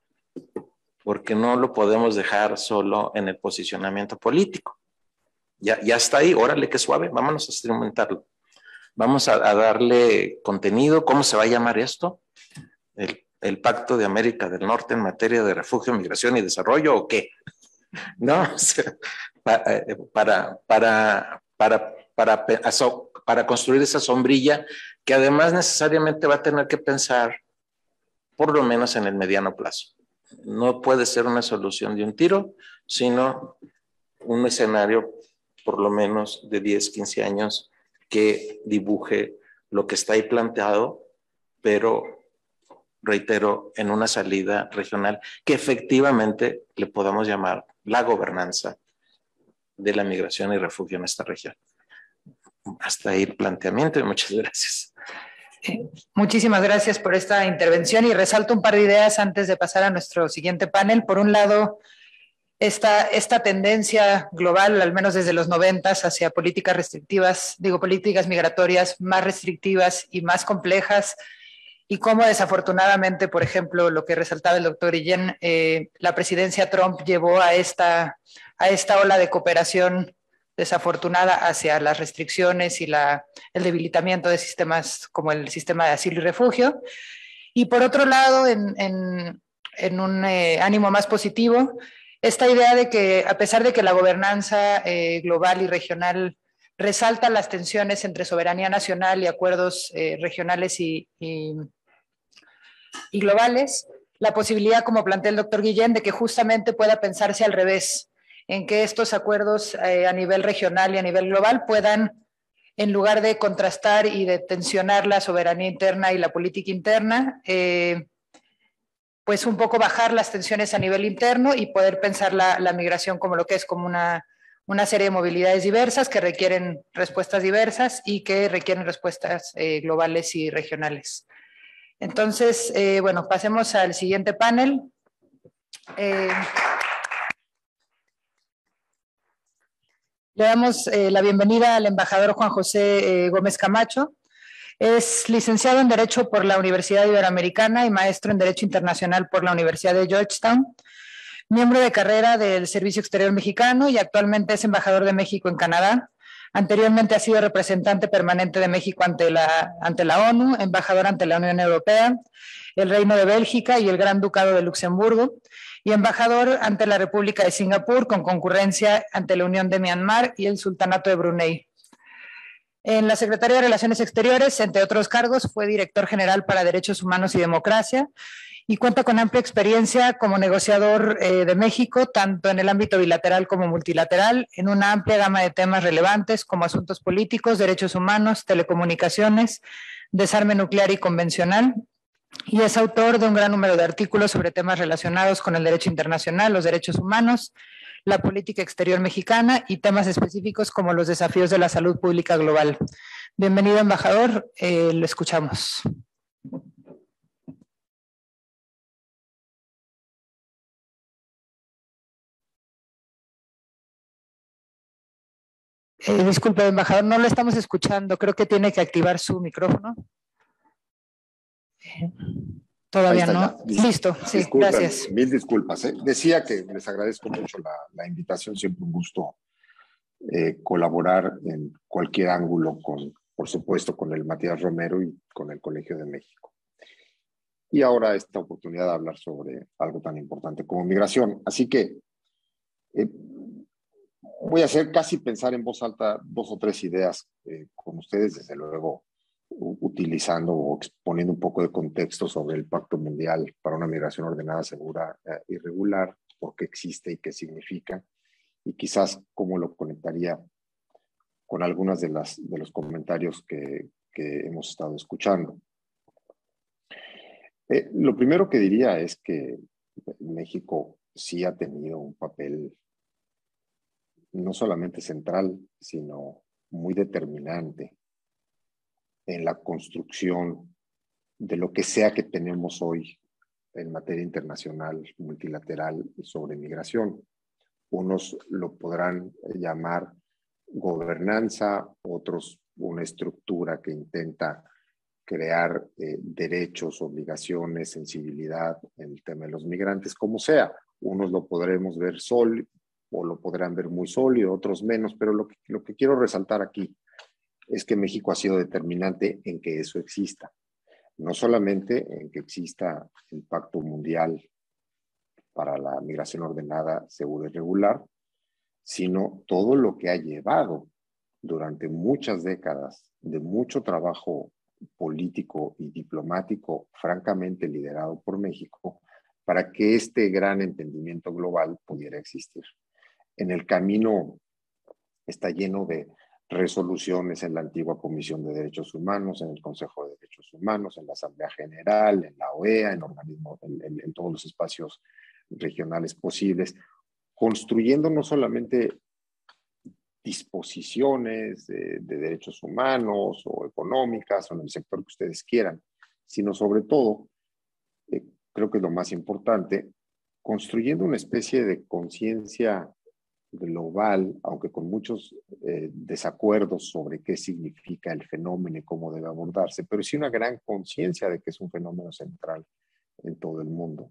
porque no lo podemos dejar solo en el posicionamiento político. Ya, ya está ahí, órale, qué suave, vámonos a instrumentarlo. Vamos a, a darle contenido. ¿Cómo se va a llamar esto? El, el Pacto de América del Norte en materia de refugio, migración y desarrollo, ¿o qué? No, o sea, para, para, para, para, para, para construir esa sombrilla que además necesariamente va a tener que pensar por lo menos en el mediano plazo. No puede ser una solución de un tiro, sino un escenario por lo menos de diez, quince años que dibuje lo que está ahí planteado, pero reitero, en una salida regional que efectivamente le podamos llamar la gobernanza de la migración y refugio en esta región. Hasta ahí el planteamiento y muchas gracias. Muchísimas gracias por esta intervención y resalto un par de ideas antes de pasar a nuestro siguiente panel. Por un lado, esta, esta tendencia global, al menos desde los noventas, hacia políticas restrictivas, digo, políticas migratorias más restrictivas y más complejas, y cómo desafortunadamente, por ejemplo, lo que resaltaba el doctor Guillén, eh, la presidencia Trump llevó a esta, a esta ola de cooperación desafortunada hacia las restricciones y la, el debilitamiento de sistemas como el sistema de asilo y refugio. Y por otro lado, en, en, en un eh, ánimo más positivo, esta idea de que a pesar de que la gobernanza eh, global y regional resalta las tensiones entre soberanía nacional y acuerdos eh, regionales y, y, y globales, la posibilidad, como plantea el doctor Guillén, de que justamente pueda pensarse al revés, en que estos acuerdos eh, a nivel regional y a nivel global puedan, en lugar de contrastar y de tensionar la soberanía interna y la política interna, eh, pues un poco bajar las tensiones a nivel interno y poder pensar la, la migración como lo que es, como una, una serie de movilidades diversas que requieren respuestas diversas y que requieren respuestas eh, globales y regionales. Entonces, eh, bueno, pasemos al siguiente panel. Eh, Le damos eh, la bienvenida al embajador Juan José eh, Gómez Camacho. Es licenciado en Derecho por la Universidad Iberoamericana y maestro en Derecho Internacional por la Universidad de Georgetown, miembro de carrera del Servicio Exterior Mexicano y actualmente es embajador de México en Canadá. Anteriormente ha sido representante permanente de México ante la, ante la ONU, embajador ante la Unión Europea, el Reino de Bélgica y el Gran Ducado de Luxemburgo, y embajador ante la República de Singapur con concurrencia ante la Unión de Myanmar y el Sultanato de Brunei. En la Secretaría de Relaciones Exteriores, entre otros cargos, fue director general para Derechos Humanos y Democracia y cuenta con amplia experiencia como negociador eh, de México, tanto en el ámbito bilateral como multilateral, en una amplia gama de temas relevantes como asuntos políticos, derechos humanos, telecomunicaciones, desarme nuclear y convencional, y es autor de un gran número de artículos sobre temas relacionados con el derecho internacional, los derechos humanos, la política exterior mexicana y temas específicos como los desafíos de la salud pública global. Bienvenido, embajador, eh, lo escuchamos. Eh, disculpe, embajador, no lo estamos escuchando, creo que tiene que activar su micrófono. Eh, Todavía no. Ya. Listo, sí, Disculpen, gracias. Mil disculpas. ¿eh? Decía que les agradezco mucho la, la invitación, siempre un gusto eh, colaborar en cualquier ángulo, con, por supuesto, con el Matías Romero y con el Colegio de México. Y ahora esta oportunidad de hablar sobre algo tan importante como migración. Así que eh, voy a hacer casi pensar en voz alta dos o tres ideas eh, con ustedes, desde luego, utilizando o exponiendo un poco de contexto sobre el Pacto Mundial para una Migración Ordenada, Segura eh, y Regular, por qué existe y qué significa, y quizás cómo lo conectaría con algunas de, las, de los comentarios que, que hemos estado escuchando. Eh, lo primero que diría es que México sí ha tenido un papel no solamente central, sino muy determinante en la construcción de lo que sea que tenemos hoy en materia internacional, multilateral sobre migración. Unos lo podrán llamar gobernanza, otros una estructura que intenta crear eh, derechos, obligaciones, sensibilidad en el tema de los migrantes, como sea. Unos lo podremos ver sólido o lo podrán ver muy sólido, otros menos, pero lo que, lo que quiero resaltar aquí es que México ha sido determinante en que eso exista. No solamente en que exista el Pacto Mundial para la Migración Ordenada, Segura y Regular, sino todo lo que ha llevado durante muchas décadas de mucho trabajo político y diplomático, francamente liderado por México, para que este gran entendimiento global pudiera existir. En el camino está lleno de resoluciones en la antigua Comisión de Derechos Humanos, en el Consejo de Derechos Humanos, en la Asamblea General, en la O E A, en, organismos, en, en, en todos los espacios regionales posibles, construyendo no solamente disposiciones de, de derechos humanos o económicas o en el sector que ustedes quieran, sino sobre todo, eh, creo que es lo más importante, construyendo una especie de conciencia global, aunque con muchos eh, desacuerdos sobre qué significa el fenómeno y cómo debe abordarse, pero sí una gran conciencia de que es un fenómeno central en todo el mundo,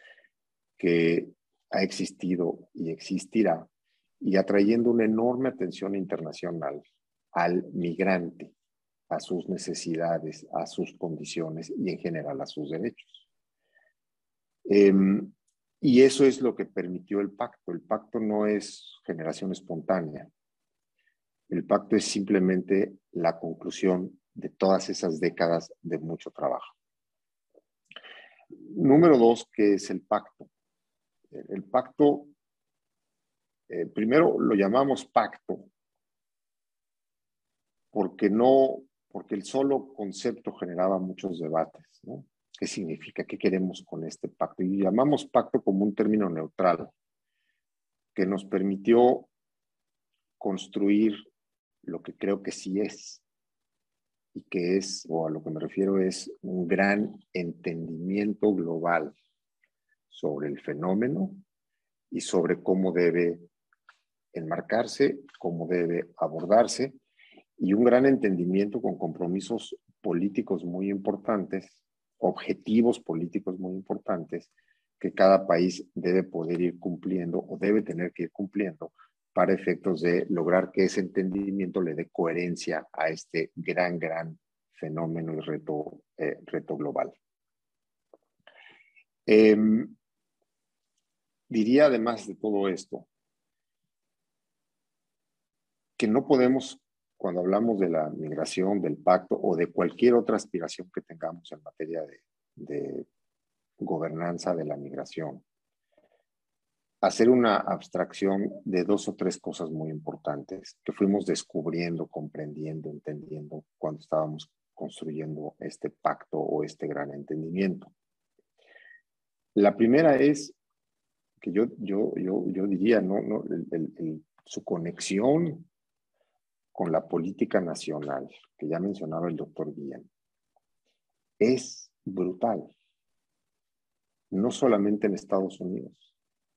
que ha existido y existirá, y atrayendo una enorme atención internacional al migrante, a sus necesidades, a sus condiciones y en general a sus derechos. Eh, y eso es lo que permitió el pacto. El pacto no es generación espontánea. El pacto es simplemente la conclusión de todas esas décadas de mucho trabajo. Número dos, ¿qué es el pacto? El pacto, eh, primero lo llamamos pacto porque no, porque el solo concepto generaba muchos debates, ¿no? ¿Qué significa? ¿Qué queremos con este pacto? Y llamamos pacto como un término neutral que nos permitió construir lo que creo que sí es, y que es, o a lo que me refiero, es un gran entendimiento global sobre el fenómeno y sobre cómo debe enmarcarse, cómo debe abordarse, y un gran entendimiento con compromisos políticos muy importantes, objetivos políticos muy importantes, que cada país debe poder ir cumpliendo o debe tener que ir cumpliendo para efectos de lograr que ese entendimiento le dé coherencia a este gran, gran fenómeno y reto, eh, reto global. Eh, diría además de todo esto, que no podemos, cuando hablamos de la migración, del pacto o de cualquier otra aspiración que tengamos en materia de, de gobernanza de la migración, hacer una abstracción de dos o tres cosas muy importantes que fuimos descubriendo, comprendiendo, entendiendo cuando estábamos construyendo este pacto o este gran entendimiento. La primera es que yo, yo, yo, yo diría, ¿no? ¿no? El, el, el, su conexión con la política nacional, que ya mencionaba el doctor Guillén, es brutal. No solamente en Estados Unidos,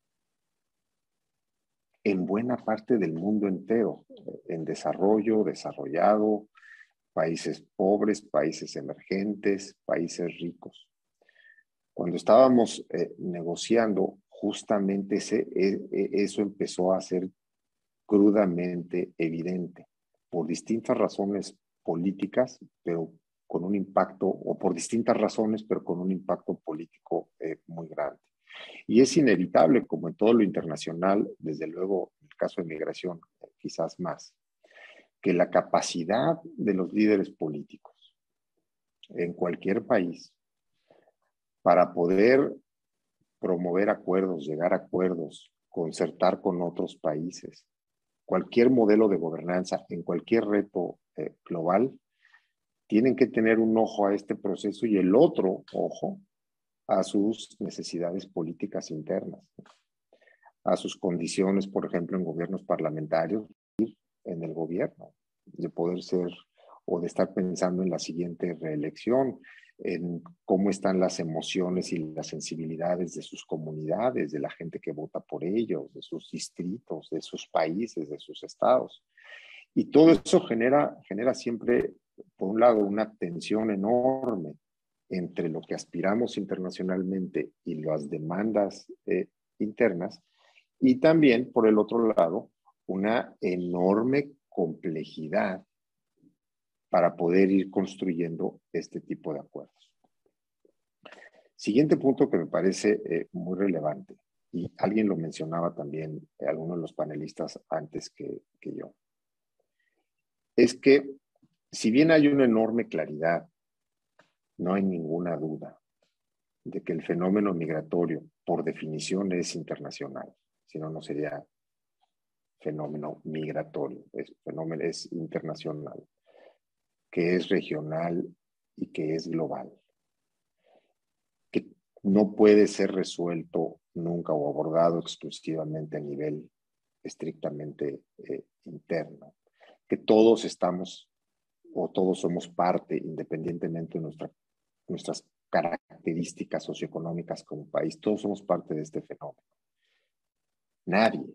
en buena parte del mundo entero, en desarrollo, desarrollado, países pobres, países emergentes, países ricos. Cuando estábamos eh, negociando, justamente ese, eh, eso empezó a ser crudamente evidente por distintas razones políticas, pero con un impacto, o por distintas razones, pero con un impacto político eh, muy grande. Y es inevitable, como en todo lo internacional, desde luego, en el caso de migración, quizás más, que la capacidad de los líderes políticos en cualquier país para poder promover acuerdos, llegar a acuerdos, concertar con otros países, cualquier modelo de gobernanza, en cualquier reto eh, global, tienen que tener un ojo a este proceso y el otro ojo a sus necesidades políticas internas, a sus condiciones, por ejemplo, en gobiernos parlamentarios, en el gobierno, de poder ser o de estar pensando en la siguiente reelección, en cómo están las emociones y las sensibilidades de sus comunidades, de la gente que vota por ellos, de sus distritos, de sus países, de sus estados. Y todo eso genera, genera siempre, por un lado, una tensión enorme entre lo que aspiramos internacionalmente y las demandas eh, internas, y también, por el otro lado, una enorme complejidad para poder ir construyendo este tipo de acuerdos. Siguiente punto que me parece eh, muy relevante, y alguien lo mencionaba también, eh, algunos de los panelistas antes que, que yo, es que si bien hay una enorme claridad, no hay ninguna duda de que el fenómeno migratorio, por definición, es internacional, si no, no sería fenómeno migratorio, es, fenómeno, es internacional, que es regional y que es global, que no puede ser resuelto nunca o abordado exclusivamente a nivel estrictamente eh, interno, que todos estamos o todos somos parte, independientemente de nuestra, nuestras características socioeconómicas como país, todos somos parte de este fenómeno. Nadie,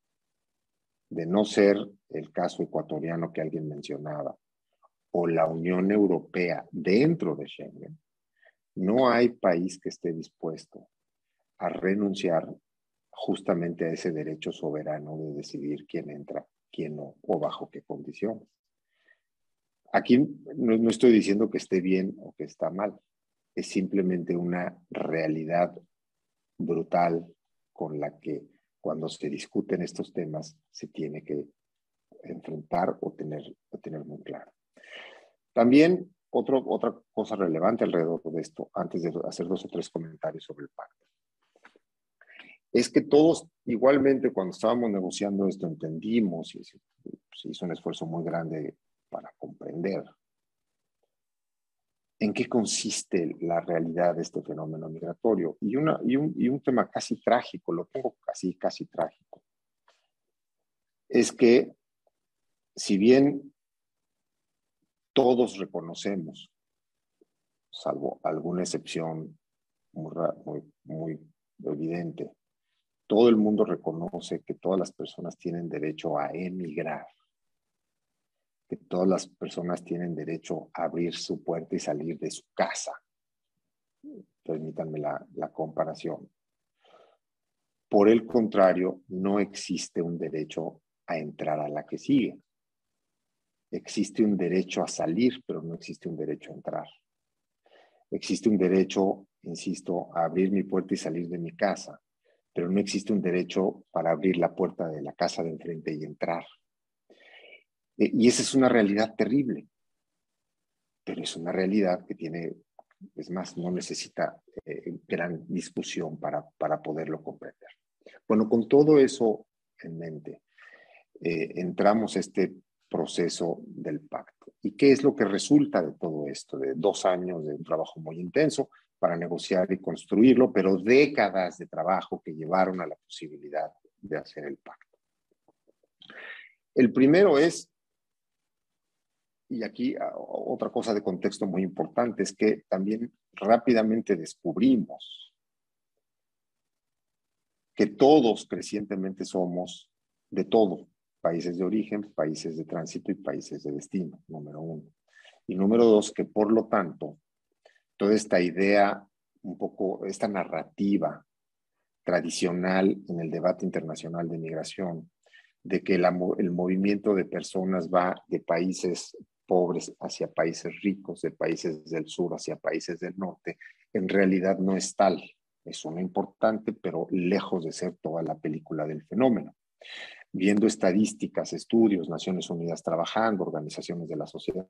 de no ser el caso ecuatoriano que alguien mencionaba, o la Unión Europea dentro de Schengen, no hay país que esté dispuesto a renunciar justamente a ese derecho soberano de decidir quién entra, quién no, o bajo qué condiciones. Aquí no, no estoy diciendo que esté bien o que está mal, es simplemente una realidad brutal con la que cuando se discuten estos temas se tiene que enfrentar o tener, o tener muy claro. También otro, otra cosa relevante alrededor de esto, antes de hacer dos o tres comentarios sobre el pacto, es que todos igualmente cuando estábamos negociando esto entendimos y se, se hizo un esfuerzo muy grande para comprender en qué consiste la realidad de este fenómeno migratorio. Y, una, y, un, y un tema casi trágico, lo pongo casi, casi trágico, es que si bien todos reconocemos, salvo alguna excepción muy, muy, muy evidente, todo el mundo reconoce que todas las personas tienen derecho a emigrar, que todas las personas tienen derecho a abrir su puerta y salir de su casa. Permítanme la, la comparación. Por el contrario, no existe un derecho a entrar a la que sigue. Existe un derecho a salir, pero no existe un derecho a entrar. Existe un derecho, insisto, a abrir mi puerta y salir de mi casa, pero no existe un derecho para abrir la puerta de la casa de enfrente y entrar. Y esa es una realidad terrible, pero es una realidad que tiene Es más, no necesita eh, gran discusión para, para poderlo comprender. Bueno, con todo eso en mente, eh, entramos a este proceso del pacto. ¿Y qué es lo que resulta de todo esto? De dos años de un trabajo muy intenso para negociar y construirlo, pero décadas de trabajo que llevaron a la posibilidad de hacer el pacto. El primero es, y aquí otra cosa de contexto muy importante, es que también rápidamente descubrimos que todos crecientemente somos de todo, países de origen, países de tránsito y países de destino, número uno. Y número dos, que por lo tanto, toda esta idea, un poco, esta narrativa tradicional en el debate internacional de migración, de que la, el movimiento de personas va de países pobres hacia países ricos, de países del sur hacia países del norte, en realidad no es tal. Es una importante, pero lejos de ser toda la película del fenómeno. Viendo estadísticas, estudios, Naciones Unidas trabajando, organizaciones de la sociedad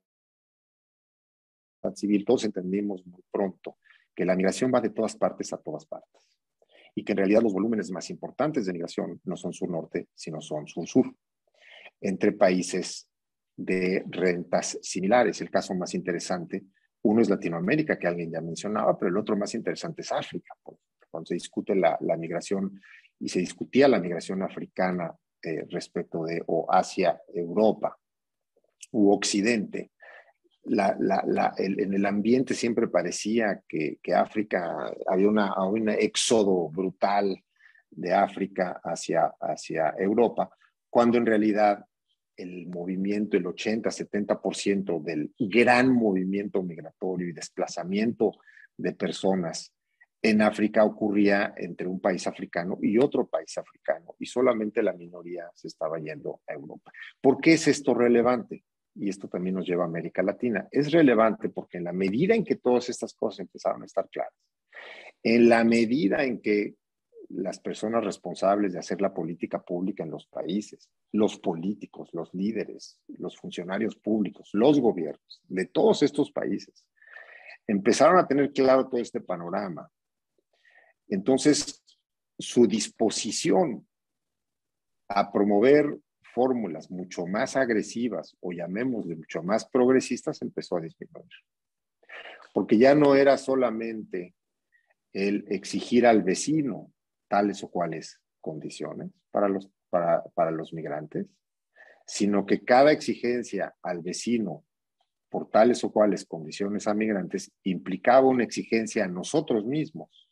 civil, todos entendimos muy pronto que la migración va de todas partes a todas partes y que en realidad los volúmenes más importantes de migración no son sur-norte, sino son sur-sur, entre países de rentas similares. El caso más interesante, uno es Latinoamérica, que alguien ya mencionaba, pero el otro más interesante es África. Cuando se discute la, la migración y se discutía la migración africana eh, respecto de o hacia Europa u Occidente, La, la, la, el, en el ambiente siempre parecía que, que África, había una, un éxodo brutal de África hacia, hacia Europa, cuando en realidad el movimiento, el ochenta, setenta por ciento del gran movimiento migratorio y desplazamiento de personas en África ocurría entre un país africano y otro país africano, y solamente la minoría se estaba yendo a Europa. ¿Por qué es esto relevante? Y esto también nos lleva a América Latina. Es relevante porque en la medida en que todas estas cosas empezaron a estar claras, en la medida en que las personas responsables de hacer la política pública en los países, los políticos, los líderes, los funcionarios públicos, los gobiernos de todos estos países, empezaron a tener claro todo este panorama, entonces su disposición a promover fórmulas mucho más agresivas o llamémosle mucho más progresistas empezó a disminuir. Porque ya no era solamente el exigir al vecino tales o cuales condiciones para los, para, para los migrantes, sino que cada exigencia al vecino por tales o cuales condiciones a migrantes implicaba una exigencia a nosotros mismos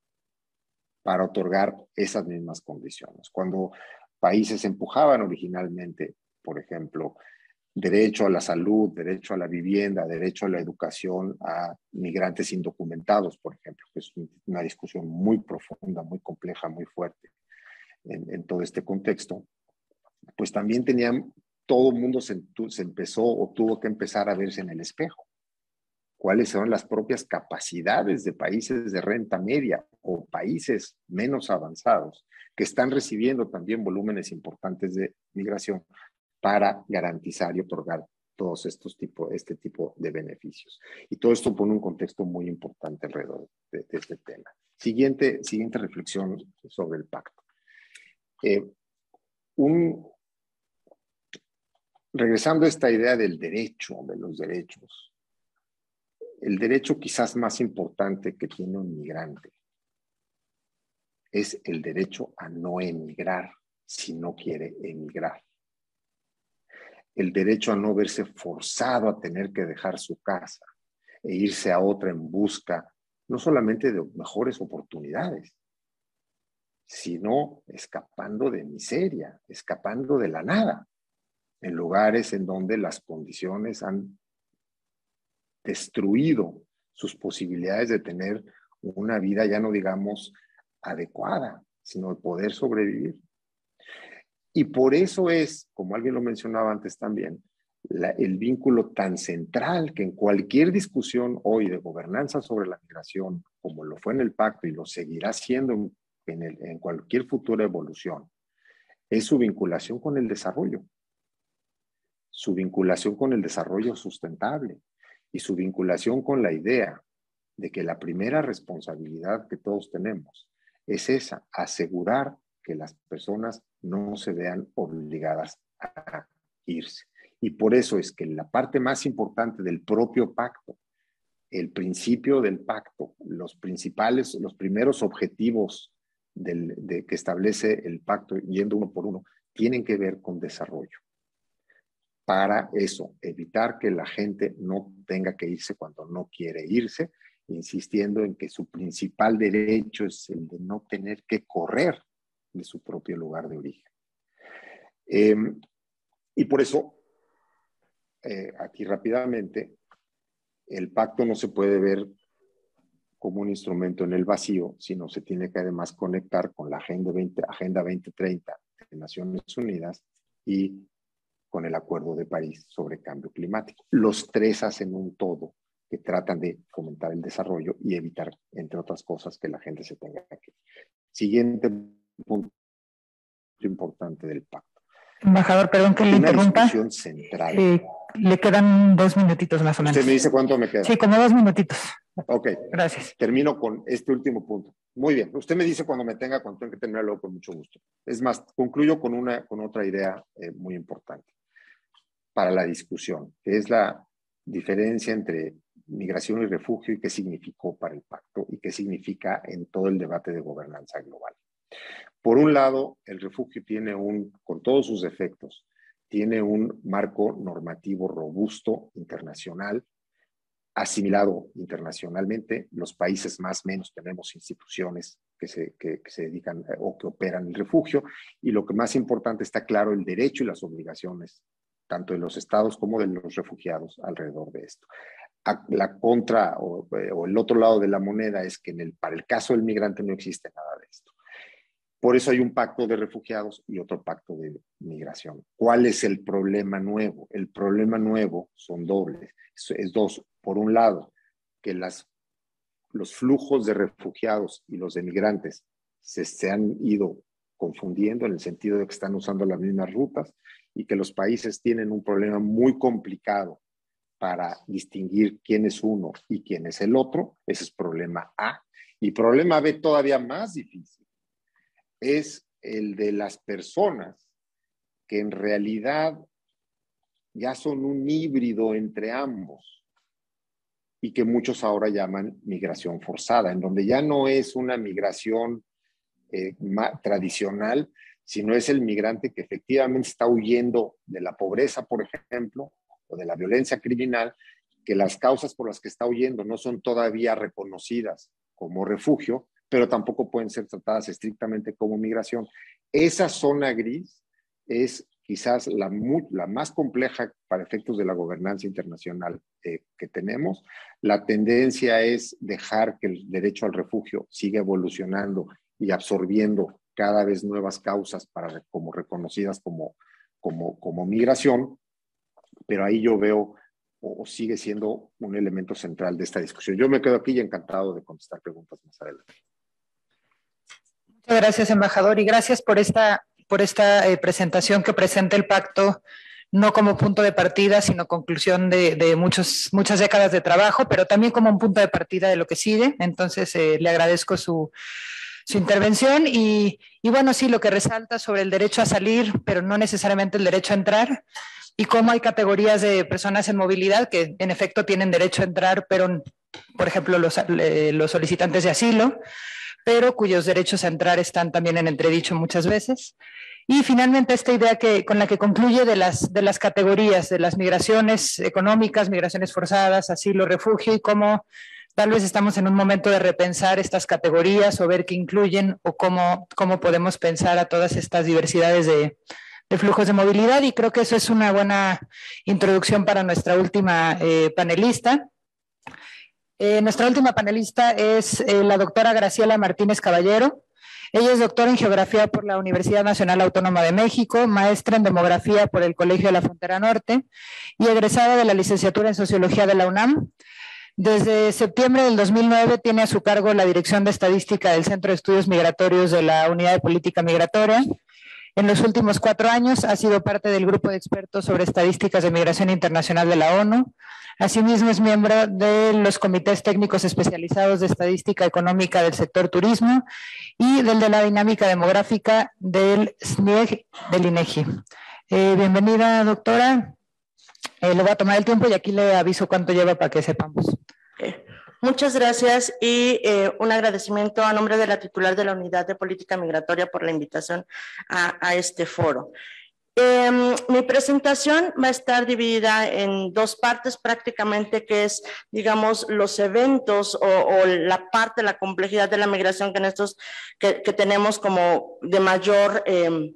para otorgar esas mismas condiciones. Cuando países empujaban originalmente, por ejemplo, derecho a la salud, derecho a la vivienda, derecho a la educación a migrantes indocumentados, por ejemplo, que es una discusión muy profunda, muy compleja, muy fuerte en, en todo este contexto, pues también tenían, todo el mundo se, se empezó o tuvo que empezar a verse en el espejo. ¿Cuáles son las propias capacidades de países de renta media o países menos avanzados que están recibiendo también volúmenes importantes de migración para garantizar y otorgar todos estos tipos, este tipo de beneficios? Y todo esto pone un contexto muy importante alrededor de, de este tema. Siguiente, siguiente reflexión sobre el pacto. Eh, un, regresando a esta idea del derecho, de los derechos, el derecho quizás más importante que tiene un migrante es el derecho a no emigrar si no quiere emigrar. El derecho a no verse forzado a tener que dejar su casa e irse a otra en busca no solamente de mejores oportunidades, sino escapando de miseria, escapando de la nada, en lugares en donde las condiciones han destruido sus posibilidades de tener una vida, ya no digamos adecuada, sino de poder sobrevivir. Y por eso es, como alguien lo mencionaba antes también, la, el vínculo tan central que en cualquier discusión hoy de gobernanza sobre la migración, como lo fue en el pacto y lo seguirá siendo en, en, el, en cualquier futura evolución, es su vinculación con el desarrollo, su vinculación con el desarrollo sustentable y su vinculación con la idea de que la primera responsabilidad que todos tenemos es esa, asegurar que las personas no se vean obligadas a irse. Y por eso es que la parte más importante del propio pacto, el principio del pacto, los principales, los primeros objetivos del, de, que establece el pacto, yendo uno por uno, tienen que ver con desarrollo. Para eso, evitar que la gente no tenga que irse cuando no quiere irse, insistiendo en que su principal derecho es el de no tener que correr de su propio lugar de origen. Eh, y por eso, eh, aquí rápidamente, el pacto no se puede ver como un instrumento en el vacío, sino se tiene que además conectar con la Agenda veinte, Agenda veinte treinta de Naciones Unidas y con el Acuerdo de París sobre Cambio Climático. Los tres hacen un todo que tratan de fomentar el desarrollo y evitar, entre otras cosas, que la gente se tenga que ir. Siguiente punto importante del pacto. Embajador, perdón que le Una interrumpa. discusión central. Eh, le quedan dos minutitos más o menos. ¿Usted me dice cuánto me queda? Sí, como dos minutitos. Ok. Gracias. Termino con este último punto. Muy bien. Usted me dice cuando me tenga, cuando tenga que terminarlo con mucho gusto. Es más, concluyo con, una, con otra idea eh, muy importante para la discusión, que es la diferencia entre migración y refugio y qué significó para el pacto y qué significa en todo el debate de gobernanza global. Por un lado, el refugio tiene un, con todos sus defectos, tiene un marco normativo robusto, internacional, asimilado internacionalmente. Los países más o menos tenemos instituciones que se, que, que se dedican o que operan el refugio, y lo que más importante, está claro el derecho y las obligaciones, tanto de los estados como de los refugiados alrededor de esto. A la contra o, o el otro lado de la moneda es que en el, para el caso del migrante no existe nada de esto. Por eso hay un pacto de refugiados y otro pacto de migración. ¿Cuál es el problema nuevo? El problema nuevo son dobles. Es, es dos. Por un lado, que las, los flujos de refugiados y los de migrantes se, se han ido confundiendo en el sentido de que están usando las mismas rutas y que los países tienen un problema muy complicado para distinguir quién es uno y quién es el otro. Ese es problema A. Y problema B, todavía más difícil, es el de las personas que en realidad ya son un híbrido entre ambos y que muchos ahora llaman migración forzada, en donde ya no es una migración eh, tradicional, sino es el migrante que efectivamente está huyendo de la pobreza, por ejemplo, o de la violencia criminal, que las causas por las que está huyendo no son todavía reconocidas como refugio, pero tampoco pueden ser tratadas estrictamente como migración. Esa zona gris es quizás la, muy, la más compleja para efectos de la gobernanza internacional eh, que tenemos. La tendencia es dejar que el derecho al refugio siga evolucionando y absorbiendo cada vez nuevas causas para, como reconocidas como, como, como migración, pero ahí yo veo o, o sigue siendo un elemento central de esta discusión. Yo me quedo aquí y encantado de contestar preguntas más adelante. Muchas gracias, embajador, y gracias por esta, por esta eh, presentación que presenta el pacto no como punto de partida, sino conclusión de, de muchos, muchas décadas de trabajo, pero también como un punto de partida de lo que sigue. Entonces, eh, le agradezco su, su intervención y, y bueno, sí, lo que resalta sobre el derecho a salir, pero no necesariamente el derecho a entrar, y cómo hay categorías de personas en movilidad que en efecto tienen derecho a entrar, pero, por ejemplo, los, eh, los solicitantes de asilo, pero cuyos derechos a entrar están también en entredicho muchas veces. Y finalmente esta idea que, con la que concluye de las, de las categorías, de las migraciones económicas, migraciones forzadas, asilo, refugio, y cómo tal vez estamos en un momento de repensar estas categorías o ver qué incluyen o cómo, cómo podemos pensar a todas estas diversidades de, de flujos de movilidad. Y creo que eso es una buena introducción para nuestra última eh, panelista. Eh, nuestra última panelista es eh, la doctora Graciela Martínez Caballero. Ella es doctora en Geografía por la Universidad Nacional Autónoma de México, maestra en Demografía por el Colegio de la Frontera Norte y egresada de la licenciatura en Sociología de la UNAM. Desde septiembre del dos mil nueve tiene a su cargo la Dirección de Estadística del Centro de Estudios Migratorios de la Unidad de Política Migratoria. En los últimos cuatro años ha sido parte del grupo de expertos sobre estadísticas de migración internacional de la ONU. Asimismo es miembro de los comités técnicos especializados de estadística económica del sector turismo y del de la dinámica demográfica del S N I E G del INEGI. Eh, bienvenida, doctora. Eh, le voy a tomar el tiempo y aquí le aviso cuánto lleva para que sepamos. Okay. Muchas gracias y eh, un agradecimiento a nombre de la titular de la Unidad de Política Migratoria por la invitación a, a este foro. Eh, mi presentación va a estar dividida en dos partes prácticamente, que es, digamos, los eventos o, o la parte, la complejidad de la migración que, en estos, que, que tenemos como de mayor eh,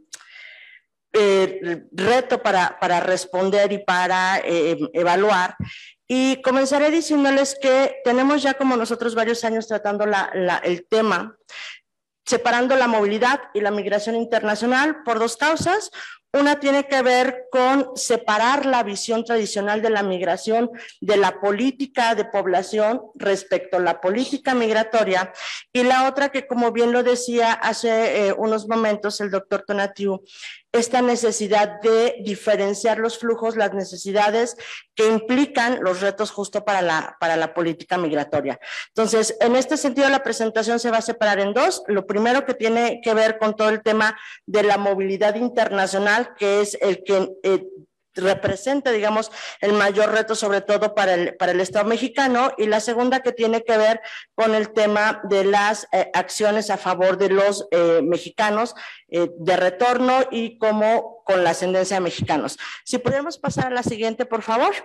eh, reto para, para responder y para eh, evaluar. Y comenzaré diciéndoles que tenemos ya como nosotros varios años tratando la, la, el tema, separando la movilidad y la migración internacional por dos causas. Una tiene que ver con separar la visión tradicional de la migración de la política de población respecto a la política migratoria, y la otra que, como bien lo decía hace eh, unos momentos el doctor Tonatiuh, esta necesidad de diferenciar los flujos, las necesidades que implican los retos justo para la, para la política migratoria. Entonces, en este sentido, la presentación se va a separar en dos. Lo primero, que tiene que ver con todo el tema de la movilidad internacional, que es el que eh, representa, digamos, el mayor reto, sobre todo para el, para el Estado mexicano, y la segunda, que tiene que ver con el tema de las eh, acciones a favor de los eh, mexicanos eh, de retorno y como con la ascendencia de mexicanos. Si pudiéramos pasar a la siguiente, por favor.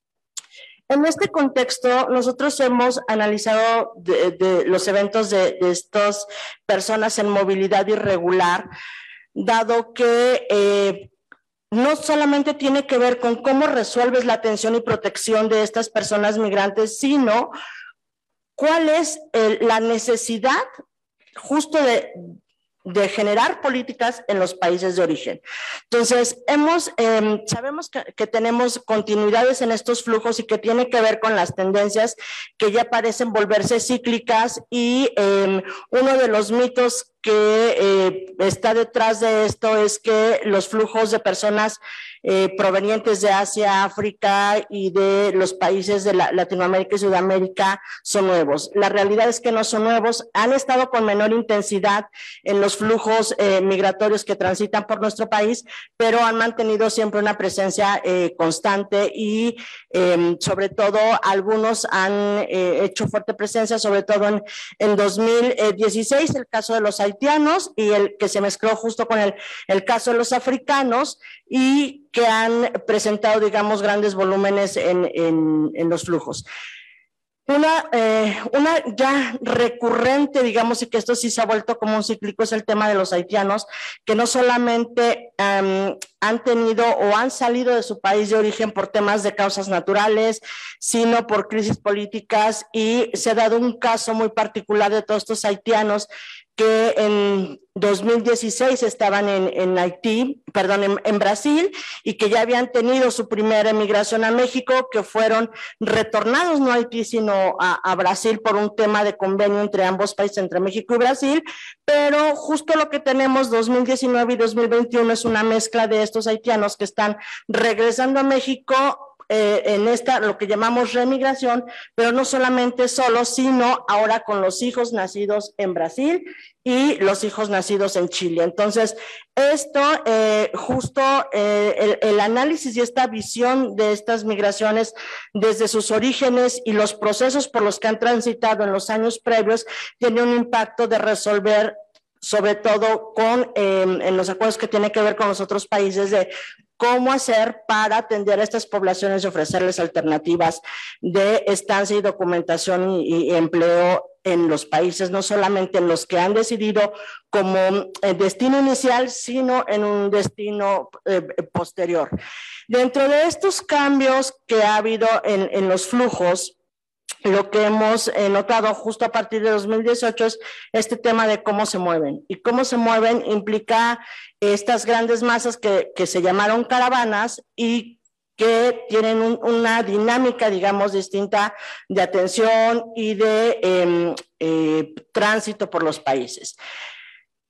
En este contexto, nosotros hemos analizado de, de los eventos de, de estas personas en movilidad irregular, dado que eh, no solamente tiene que ver con cómo resuelves la atención y protección de estas personas migrantes, sino cuál es el, la necesidad justo de, de generar políticas en los países de origen. Entonces, hemos, eh, sabemos que, que tenemos continuidades en estos flujos y que tiene que ver con las tendencias que ya parecen volverse cíclicas, y eh, uno de los mitos que eh, está detrás de esto es que los flujos de personas eh, provenientes de Asia, África y de los países de la, Latinoamérica y Sudamérica son nuevos. La realidad es que no son nuevos, han estado con menor intensidad en los flujos eh, migratorios que transitan por nuestro país, pero han mantenido siempre una presencia eh, constante, y eh, sobre todo algunos han eh, hecho fuerte presencia, sobre todo en, en dos mil dieciséis, el caso de los haitianos, y el que se mezcló justo con el, el caso de los africanos, y que han presentado, digamos, grandes volúmenes en, en, en los flujos. Una, eh, una ya recurrente, digamos, y que esto sí se ha vuelto como un cíclico, es el tema de los haitianos, que no solamente um, han tenido o han salido de su país de origen por temas de causas naturales, sino por crisis políticas, y se ha dado un caso muy particular de todos estos haitianos que en dos mil dieciséis estaban en, en Haití, perdón, en, en Brasil, y que ya habían tenido su primera emigración a México, que fueron retornados no a Haití, sino a, a Brasil por un tema de convenio entre ambos países, entre México y Brasil, pero justo lo que tenemos dos mil diecinueve y dos mil veintiuno es una mezcla de estos haitianos que están regresando a México, Eh, en esta, lo que llamamos remigración, pero no solamente solo, sino ahora con los hijos nacidos en Brasil y los hijos nacidos en Chile. Entonces, esto, eh, justo eh, el, el análisis y esta visión de estas migraciones desde sus orígenes y los procesos por los que han transitado en los años previos, tiene un impacto de resolver, sobre todo con eh, en los acuerdos que tienen que ver con los otros países, de cómo hacer para atender a estas poblaciones y ofrecerles alternativas de estancia y documentación y, y empleo en los países, no solamente en los que han decidido como eh, destino inicial, sino en un destino eh, posterior. Dentro de estos cambios que ha habido en, en los flujos, lo que hemos eh, notado justo a partir de dos mil dieciocho es este tema de cómo se mueven. Y cómo se mueven implica estas grandes masas que, que se llamaron caravanas y que tienen un, una dinámica, digamos, distinta de atención y de eh, eh, tránsito por los países.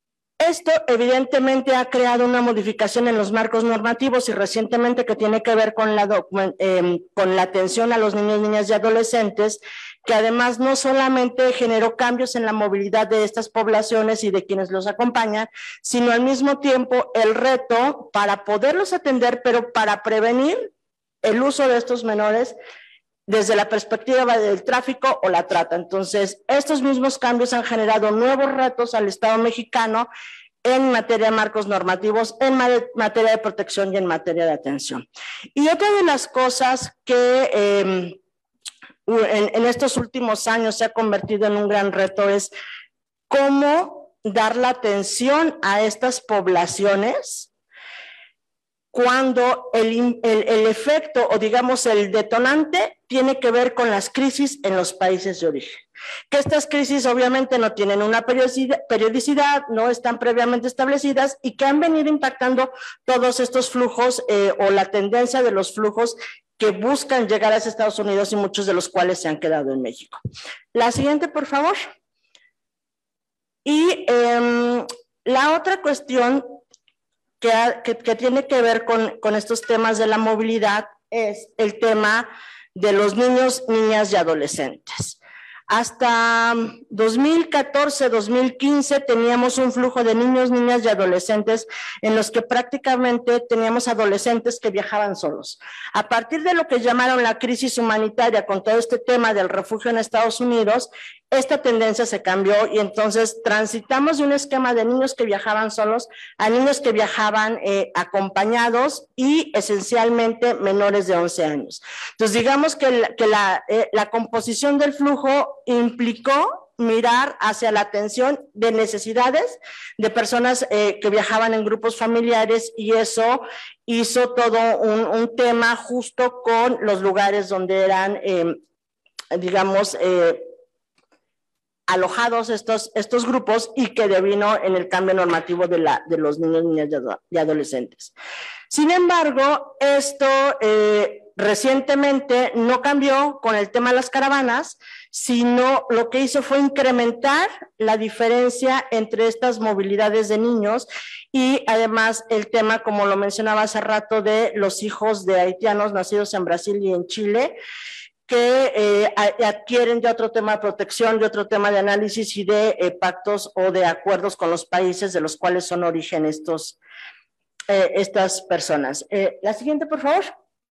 Esto evidentemente ha creado una modificación en los marcos normativos y recientemente que tiene que ver con la, eh, con la atención a los niños, niñas y adolescentes, que además no solamente generó cambios en la movilidad de estas poblaciones y de quienes los acompañan, sino al mismo tiempo el reto para poderlos atender, pero para prevenir el uso de estos menores desde la perspectiva del tráfico o la trata. Entonces, estos mismos cambios han generado nuevos retos al Estado mexicano en materia de marcos normativos, en materia de protección y en materia de atención. Y otra de las cosas que eh, en, en estos últimos años se ha convertido en un gran reto es cómo dar la atención a estas poblaciones cuando el, el, el efecto o digamos el detonante tiene que ver con las crisis en los países de origen. Que estas crisis obviamente no tienen una periodicidad, periodicidad no están previamente establecidas y que han venido impactando todos estos flujos eh, o la tendencia de los flujos que buscan llegar a Estados Unidos y muchos de los cuales se han quedado en México. La siguiente, por favor. Y eh, la otra cuestión Que, que, que tiene que ver con, con estos temas de la movilidad es el tema de los niños, niñas y adolescentes. Hasta dos mil catorce, dos mil quince teníamos un flujo de niños, niñas y adolescentes en los que prácticamente teníamos adolescentes que viajaban solos. A partir de lo que llamaron la crisis humanitaria con todo este tema del refugio en Estados Unidos, esta tendencia se cambió y entonces transitamos de un esquema de niños que viajaban solos a niños que viajaban eh, acompañados y esencialmente menores de once años. Entonces digamos que, la, que la, eh, la composición del flujo implicó mirar hacia la atención de necesidades de personas eh, que viajaban en grupos familiares y eso hizo todo un, un tema justo con los lugares donde eran, eh, digamos, eh, alojados estos, estos grupos y que devino en el cambio normativo de, la, de los niños, niñas y adolescentes. Sin embargo, esto eh, recientemente no cambió con el tema de las caravanas, sino lo que hizo fue incrementar la diferencia entre estas movilidades de niños y además el tema, como lo mencionaba hace rato, de los hijos de haitianos nacidos en Brasil y en Chile, que eh, adquieren de otro tema de protección, de otro tema de análisis y de eh, pactos o de acuerdos con los países de los cuales son origen estos, eh, estas personas. Eh, la siguiente, por favor.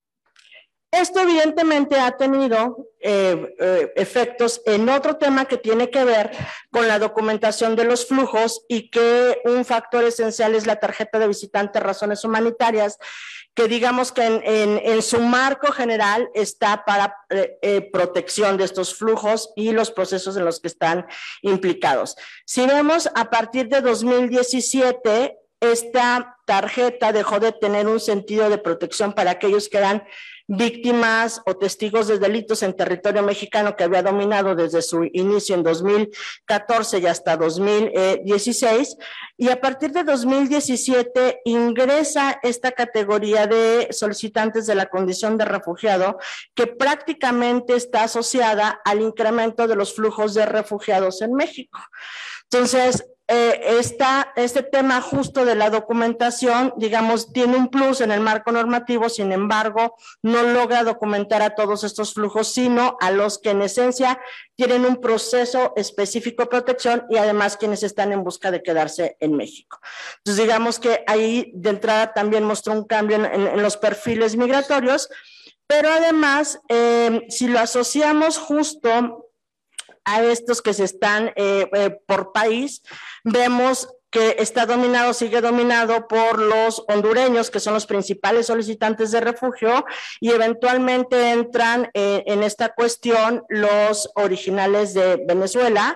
Esto evidentemente ha tenido eh, eh, efectos en otro tema que tiene que ver con la documentación de los flujos y que un factor esencial es la tarjeta de visitante razones humanitarias, que digamos que en, en, en su marco general está para eh, eh, protección de estos flujos y los procesos en los que están implicados. Si vemos a partir de dos mil diecisiete, esta tarjeta dejó de tener un sentido de protección para aquellos que eran víctimas o testigos de delitos en territorio mexicano que había dominado desde su inicio en dos mil catorce y hasta dos mil dieciséis, y a partir de dos mil diecisiete ingresa esta categoría de solicitantes de la condición de refugiado que prácticamente está asociada al incremento de los flujos de refugiados en México. Entonces, Eh, esta, este tema justo de la documentación, digamos, tiene un plus en el marco normativo, sin embargo, no logra documentar a todos estos flujos, sino a los que en esencia tienen un proceso específico de protección y además quienes están en busca de quedarse en México. Entonces, digamos que ahí de entrada también mostró un cambio en, en, en los perfiles migratorios, pero además, eh, si lo asociamos justo a estos que se están eh, eh, por país, vemos que está dominado, sigue dominado por los hondureños, que son los principales solicitantes de refugio, y eventualmente entran eh, en esta cuestión los originales de Venezuela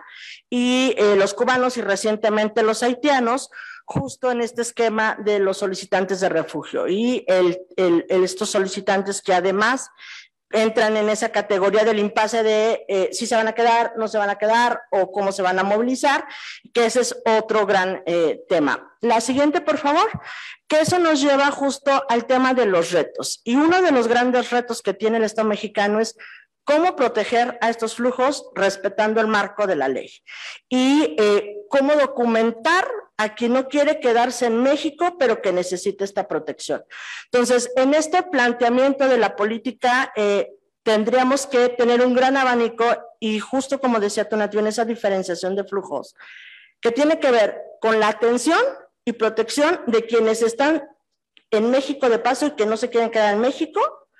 y eh, los cubanos y recientemente los haitianos, justo en este esquema de los solicitantes de refugio. Y el, el, el, estos solicitantes que además entran en esa categoría del impasse de eh, si se van a quedar, no se van a quedar o cómo se van a movilizar, que ese es otro gran eh, tema. La siguiente, por favor, que eso nos lleva justo al tema de los retos. Y uno de los grandes retos que tiene el Estado mexicano es cómo proteger a estos flujos respetando el marco de la ley y eh, cómo documentar a quien no quiere quedarse en México, pero que necesita esta protección. Entonces, en este planteamiento de la política, eh, tendríamos que tener un gran abanico y justo como decía Tonatiuh, en esa diferenciación de flujos, que tiene que ver con la atención y protección de quienes están en México de paso y que no se quieren quedar en México,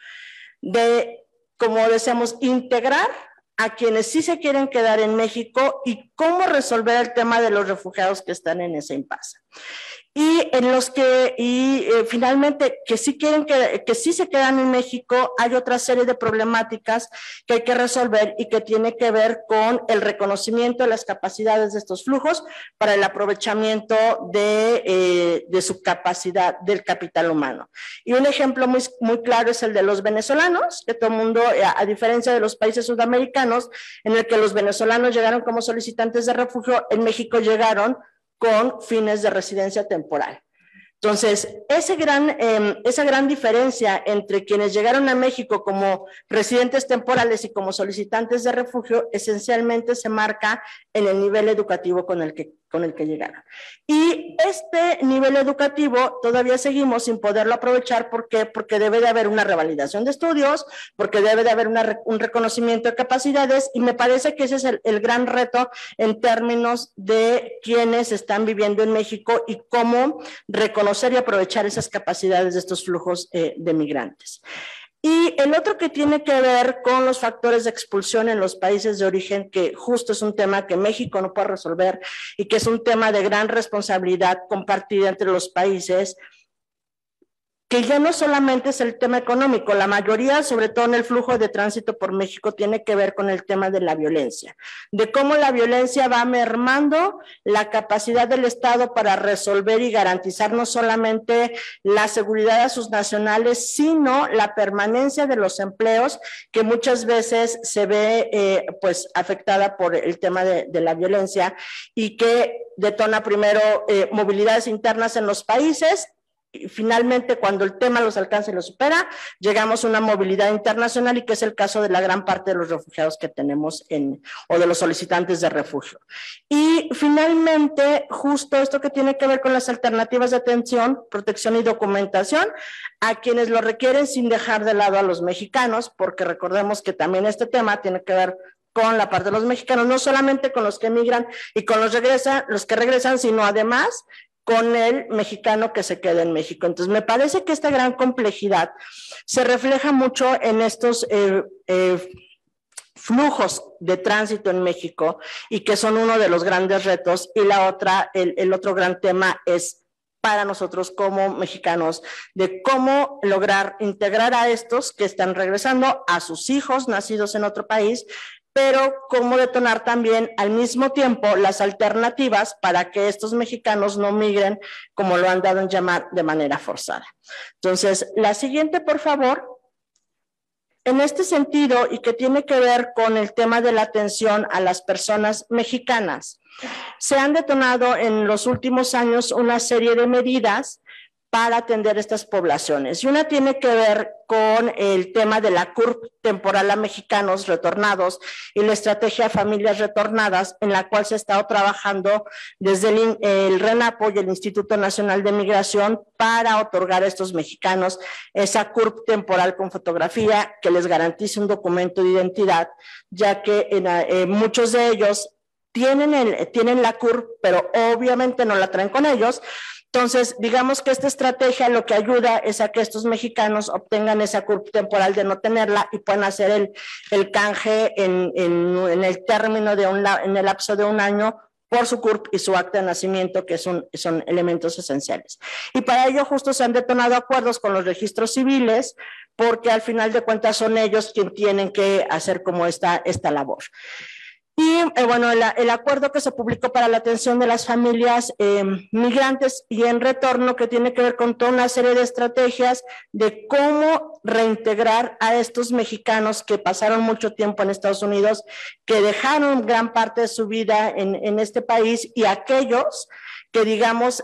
de, como decíamos, integrar a quienes sí se quieren quedar en México y cómo resolver el tema de los refugiados que están en ese impasse. Y en los que, y eh, finalmente, que sí quieren que, que sí se quedan en México, hay otra serie de problemáticas que hay que resolver y que tiene que ver con el reconocimiento de las capacidades de estos flujos para el aprovechamiento de, eh, de su capacidad del capital humano. Y un ejemplo muy, muy claro es el de los venezolanos, que todo el mundo, a, a diferencia de los países sudamericanos, en el que los venezolanos llegaron como solicitantes de refugio, en México llegaron con fines de residencia temporal. Entonces, ese gran, eh, esa gran diferencia entre quienes llegaron a México como residentes temporales y como solicitantes de refugio, esencialmente se marca en el nivel educativo con el que, con el que llegaron. Y este nivel educativo todavía seguimos sin poderlo aprovechar. ¿Por qué? Porque debe de haber una revalidación de estudios, porque debe de haber una, un reconocimiento de capacidades, y me parece que ese es el, el gran reto en términos de quienes están viviendo en México y cómo reconocer conocer y aprovechar esas capacidades de estos flujos eh, de migrantes. Y el otro que tiene que ver con los factores de expulsión en los países de origen, que justo es un tema que México no puede resolver y que es un tema de gran responsabilidad compartida entre los países, que ya no solamente es el tema económico, la mayoría, sobre todo en el flujo de tránsito por México, tiene que ver con el tema de la violencia, de cómo la violencia va mermando la capacidad del Estado para resolver y garantizar no solamente la seguridad a sus nacionales, sino la permanencia de los empleos, que muchas veces se ve eh, pues afectada por el tema de, de la violencia, y que detona primero eh, movilidades internas en los países. Y finalmente, cuando el tema los alcanza y los supera, llegamos a una movilidad internacional, y que es el caso de la gran parte de los refugiados que tenemos en, o de los solicitantes de refugio. Y finalmente, justo esto que tiene que ver con las alternativas de atención, protección y documentación a quienes lo requieren, sin dejar de lado a los mexicanos, porque recordemos que también este tema tiene que ver con la parte de los mexicanos, no solamente con los que emigran y con los, regresa, los que regresan, sino además con el mexicano que se queda en México. Entonces, me parece que esta gran complejidad se refleja mucho en estos eh, eh, flujos de tránsito en México, y que son uno de los grandes retos. Y la otra, el, el otro gran tema es para nosotros como mexicanos, de cómo lograr integrar a estos que están regresando, a sus hijos nacidos en otro país, pero cómo detonar también al mismo tiempo las alternativas para que estos mexicanos no migren, como lo han dado en llamar, de manera forzada. Entonces, la siguiente, por favor. En este sentido, y que tiene que ver con el tema de la atención a las personas mexicanas, se han detonado en los últimos años una serie de medidas para atender estas poblaciones. Y una tiene que ver con el tema de la C U R P temporal a mexicanos retornados y la estrategia Familias Retornadas, en la cual se ha estado trabajando desde el, el RENAPO y el Instituto Nacional de Migración para otorgar a estos mexicanos esa C U R P temporal con fotografía que les garantice un documento de identidad, ya que en, eh, muchos de ellos tienen, el, tienen la C U R P, pero obviamente no la traen con ellos. Entonces, digamos que esta estrategia lo que ayuda es a que estos mexicanos obtengan esa C U R P temporal de no tenerla y puedan hacer el, el canje en, en, en el término de un, en el lapso de un año por su C U R P y su acta de nacimiento, que son, son elementos esenciales. Y para ello justo se han detonado acuerdos con los registros civiles, porque al final de cuentas son ellos quienes tienen que hacer como esta, esta labor. Y eh, bueno, el, el acuerdo que se publicó para la atención de las familias eh, migrantes y en retorno, que tiene que ver con toda una serie de estrategias de cómo reintegrar a estos mexicanos que pasaron mucho tiempo en Estados Unidos, que dejaron gran parte de su vida en, en este país, y aquellos que, digamos,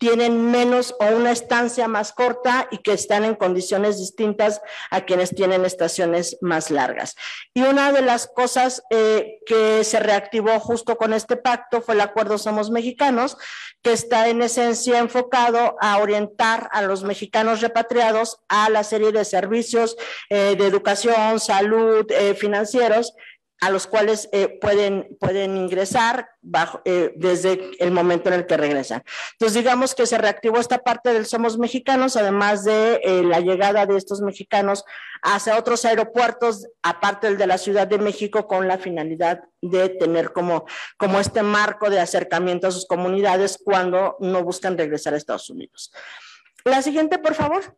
tienen menos o una estancia más corta y que están en condiciones distintas a quienes tienen estaciones más largas. Y una de las cosas eh, que se reactivó justo con este pacto fue el acuerdo Somos Mexicanos, que está en esencia enfocado a orientar a los mexicanos repatriados a la serie de servicios eh, de educación, salud, eh, financieros, a los cuales eh, pueden, pueden ingresar bajo, eh, desde el momento en el que regresan. Entonces, digamos que se reactivó esta parte del Somos Mexicanos, además de eh, la llegada de estos mexicanos hacia otros aeropuertos, aparte del de la Ciudad de México, con la finalidad de tener como, como este marco de acercamiento a sus comunidades cuando no buscan regresar a Estados Unidos. La siguiente, por favor.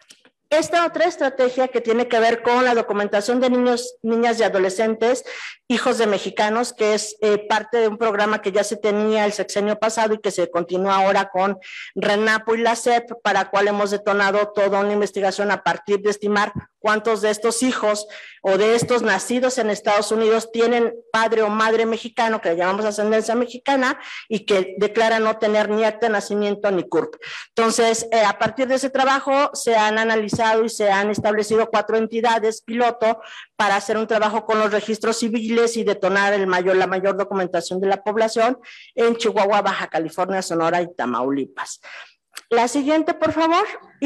Esta otra estrategia que tiene que ver con la documentación de niños, niñas y adolescentes, hijos de mexicanos, que es eh, parte de un programa que ya se tenía el sexenio pasado y que se continúa ahora con RENAPO y la S E P, para cual hemos detonado toda una investigación a partir de estimar cuántos de estos hijos o de estos nacidos en Estados Unidos tienen padre o madre mexicano, que le llamamos ascendencia mexicana, y que declaran no tener ni acta de nacimiento ni C U R P. Entonces, eh, a partir de ese trabajo se han analizado y se han establecido cuatro entidades piloto para hacer un trabajo con los registros civiles y detonar el mayor, la mayor documentación de la población en Chihuahua, Baja California, Sonora y Tamaulipas. La siguiente, por favor.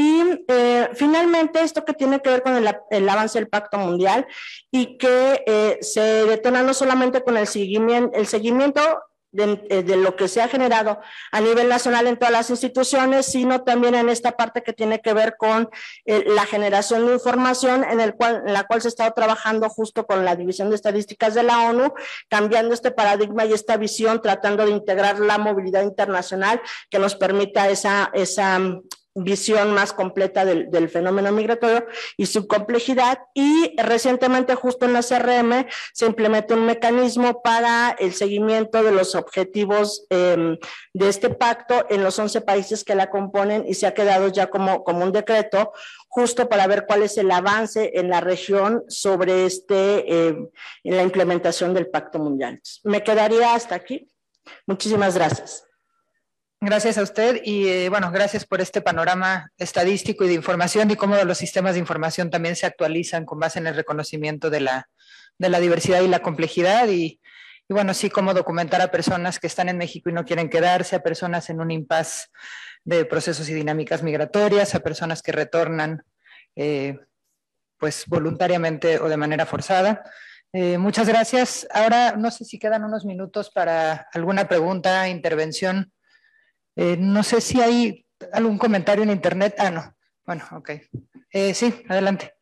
Y eh, finalmente, esto que tiene que ver con el, el avance del Pacto Mundial y que eh, se detona no solamente con el seguimiento, el seguimiento De, de lo que se ha generado a nivel nacional en todas las instituciones, sino también en esta parte que tiene que ver con eh, la generación de información, en, el cual, en la cual se ha estado trabajando justo con la División de Estadísticas de la ONU, cambiando este paradigma y esta visión, tratando de integrar la movilidad internacional que nos permita esa, esa visión más completa del, del fenómeno migratorio y su complejidad. Y recientemente, justo en la C R M, se implementó un mecanismo para el seguimiento de los objetivos eh, de este pacto en los once países que la componen, y se ha quedado ya como, como un decreto justo para ver cuál es el avance en la región sobre este, eh, en la implementación del Pacto Mundial. Me quedaría hasta aquí. Muchísimas gracias. Gracias a usted y eh, bueno, gracias por este panorama estadístico y de información y cómo los sistemas de información también se actualizan con base en el reconocimiento de la, de la diversidad y la complejidad y, y bueno, sí, cómo documentar a personas que están en México y no quieren quedarse, a personas en un impasse de procesos y dinámicas migratorias, a personas que retornan eh, pues voluntariamente o de manera forzada. Eh, muchas gracias. Ahora no sé si quedan unos minutos para alguna pregunta, intervención. Eh, no sé si hay algún comentario en internet. Ah, no. Bueno, ok. Eh, sí, adelante.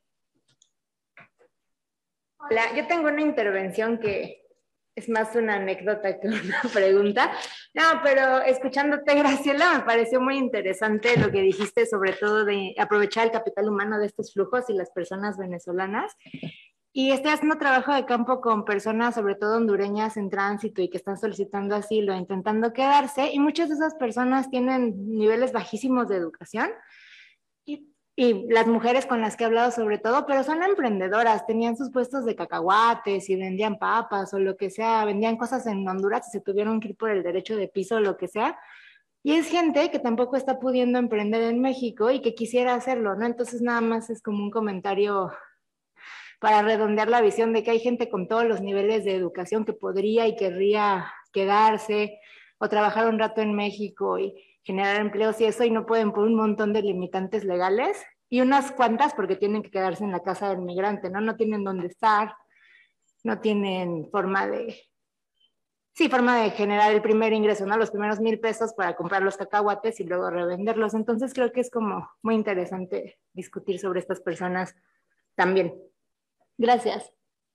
Hola, yo tengo una intervención que es más una anécdota que una pregunta. No, pero escuchándote, Graciela, me pareció muy interesante lo que dijiste, sobre todo de aprovechar el capital humano de estos flujos y las personas venezolanas. Y estoy haciendo trabajo de campo con personas, sobre todo hondureñas en tránsito y que están solicitando asilo, intentando quedarse, y muchas de esas personas tienen niveles bajísimos de educación, y, y las mujeres con las que he hablado sobre todo, pero son emprendedoras, tenían sus puestos de cacahuates y vendían papas o lo que sea, vendían cosas en Honduras y se tuvieron que ir por el derecho de piso o lo que sea, y es gente que tampoco está pudiendo emprender en México y que quisiera hacerlo, ¿no? Entonces nada más es como un comentario para redondear la visión de que hay gente con todos los niveles de educación que podría y querría quedarse o trabajar un rato en México y generar empleos y eso, y no pueden por un montón de limitantes legales, y unas cuantas porque tienen que quedarse en la casa del migrante, ¿no? No tienen dónde estar, no tienen forma de... Sí, forma de generar el primer ingreso, ¿no? Los primeros mil pesos para comprar los cacahuates y luego revenderlos. Entonces creo que es como muy interesante discutir sobre estas personas también. Gracias.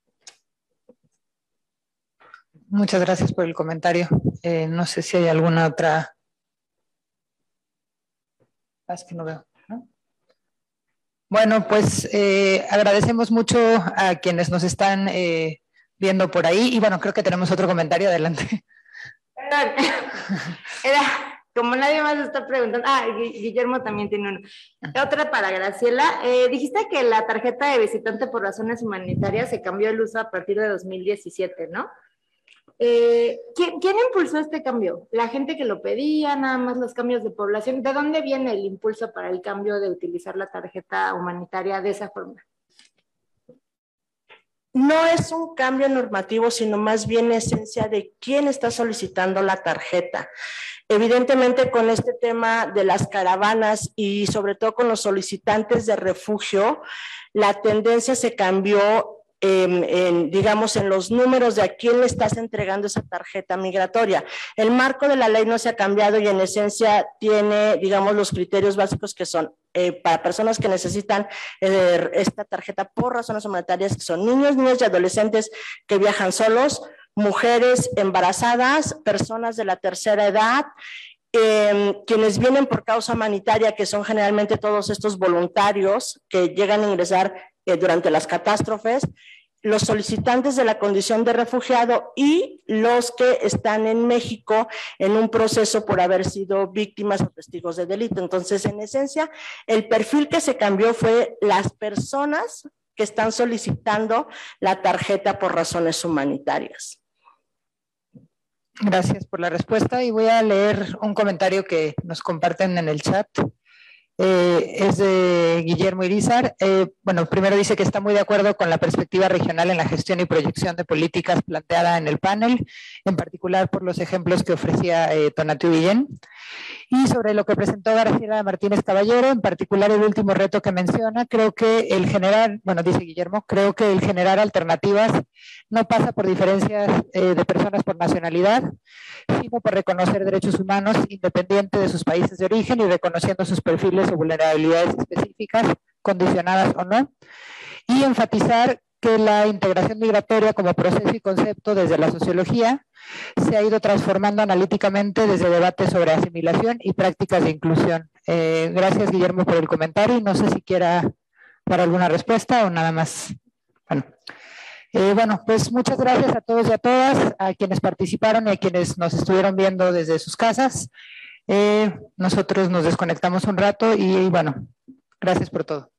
Muchas gracias por el comentario. Eh, no sé si hay alguna otra. Ah, es que no veo, ¿no? Bueno, pues eh, agradecemos mucho a quienes nos están eh, viendo por ahí. Y bueno, creo que tenemos otro comentario. Adelante. Perdón. Era... Como nadie más está preguntando, ah, Guillermo también tiene uno. Otra para Graciela. Eh, dijiste que la tarjeta de visitante por razones humanitarias se cambió el uso a partir de dos mil diecisiete, ¿no? Eh, ¿quién, ¿Quién impulsó este cambio? ¿La gente que lo pedía, nada más los cambios de población? ¿De dónde viene el impulso para el cambio de utilizar la tarjeta humanitaria de esa forma? No es un cambio normativo, sino más bien esencia de quién está solicitando la tarjeta. Evidentemente, con este tema de las caravanas y sobre todo con los solicitantes de refugio, la tendencia se cambió En, en, digamos, en los números de a quién le estás entregando esa tarjeta migratoria. El marco de la ley no se ha cambiado y en esencia tiene, digamos, los criterios básicos que son eh, para personas que necesitan eh, esta tarjeta por razones humanitarias, que son niños, niños y adolescentes que viajan solos, mujeres embarazadas, personas de la tercera edad, Eh, quienes vienen por causa humanitaria, que son generalmente todos estos voluntarios que llegan a ingresar eh, durante las catástrofes, los solicitantes de la condición de refugiado y los que están en México en un proceso por haber sido víctimas o testigos de delito. Entonces, en esencia, el perfil que se cambió fue las personas que están solicitando la tarjeta por razones humanitarias. Gracias por la respuesta y voy a leer un comentario que nos comparten en el chat. Eh, es de Guillermo Irizar. Eh, bueno, primero dice que está muy de acuerdo con la perspectiva regional en la gestión y proyección de políticas planteada en el panel, en particular por los ejemplos que ofrecía eh, Tonatiuh Guillén. Y sobre lo que presentó Graciela Martínez Caballero, en particular el último reto que menciona, creo que el generar, bueno, dice Guillermo, creo que el generar alternativas no pasa por diferencias eh, de personas por nacionalidad, sino por reconocer derechos humanos independiente de sus países de origen y reconociendo sus perfiles o vulnerabilidades específicas, condicionadas o no, y enfatizar que la integración migratoria como proceso y concepto desde la sociología se ha ido transformando analíticamente desde debates sobre asimilación y prácticas de inclusión. Eh, gracias, Guillermo, por el comentario y no sé si quiera dar alguna respuesta o nada más. Bueno, eh, bueno, pues muchas gracias a todos y a todas, a quienes participaron y a quienes nos estuvieron viendo desde sus casas. Eh, nosotros nos desconectamos un rato y bueno, gracias por todo.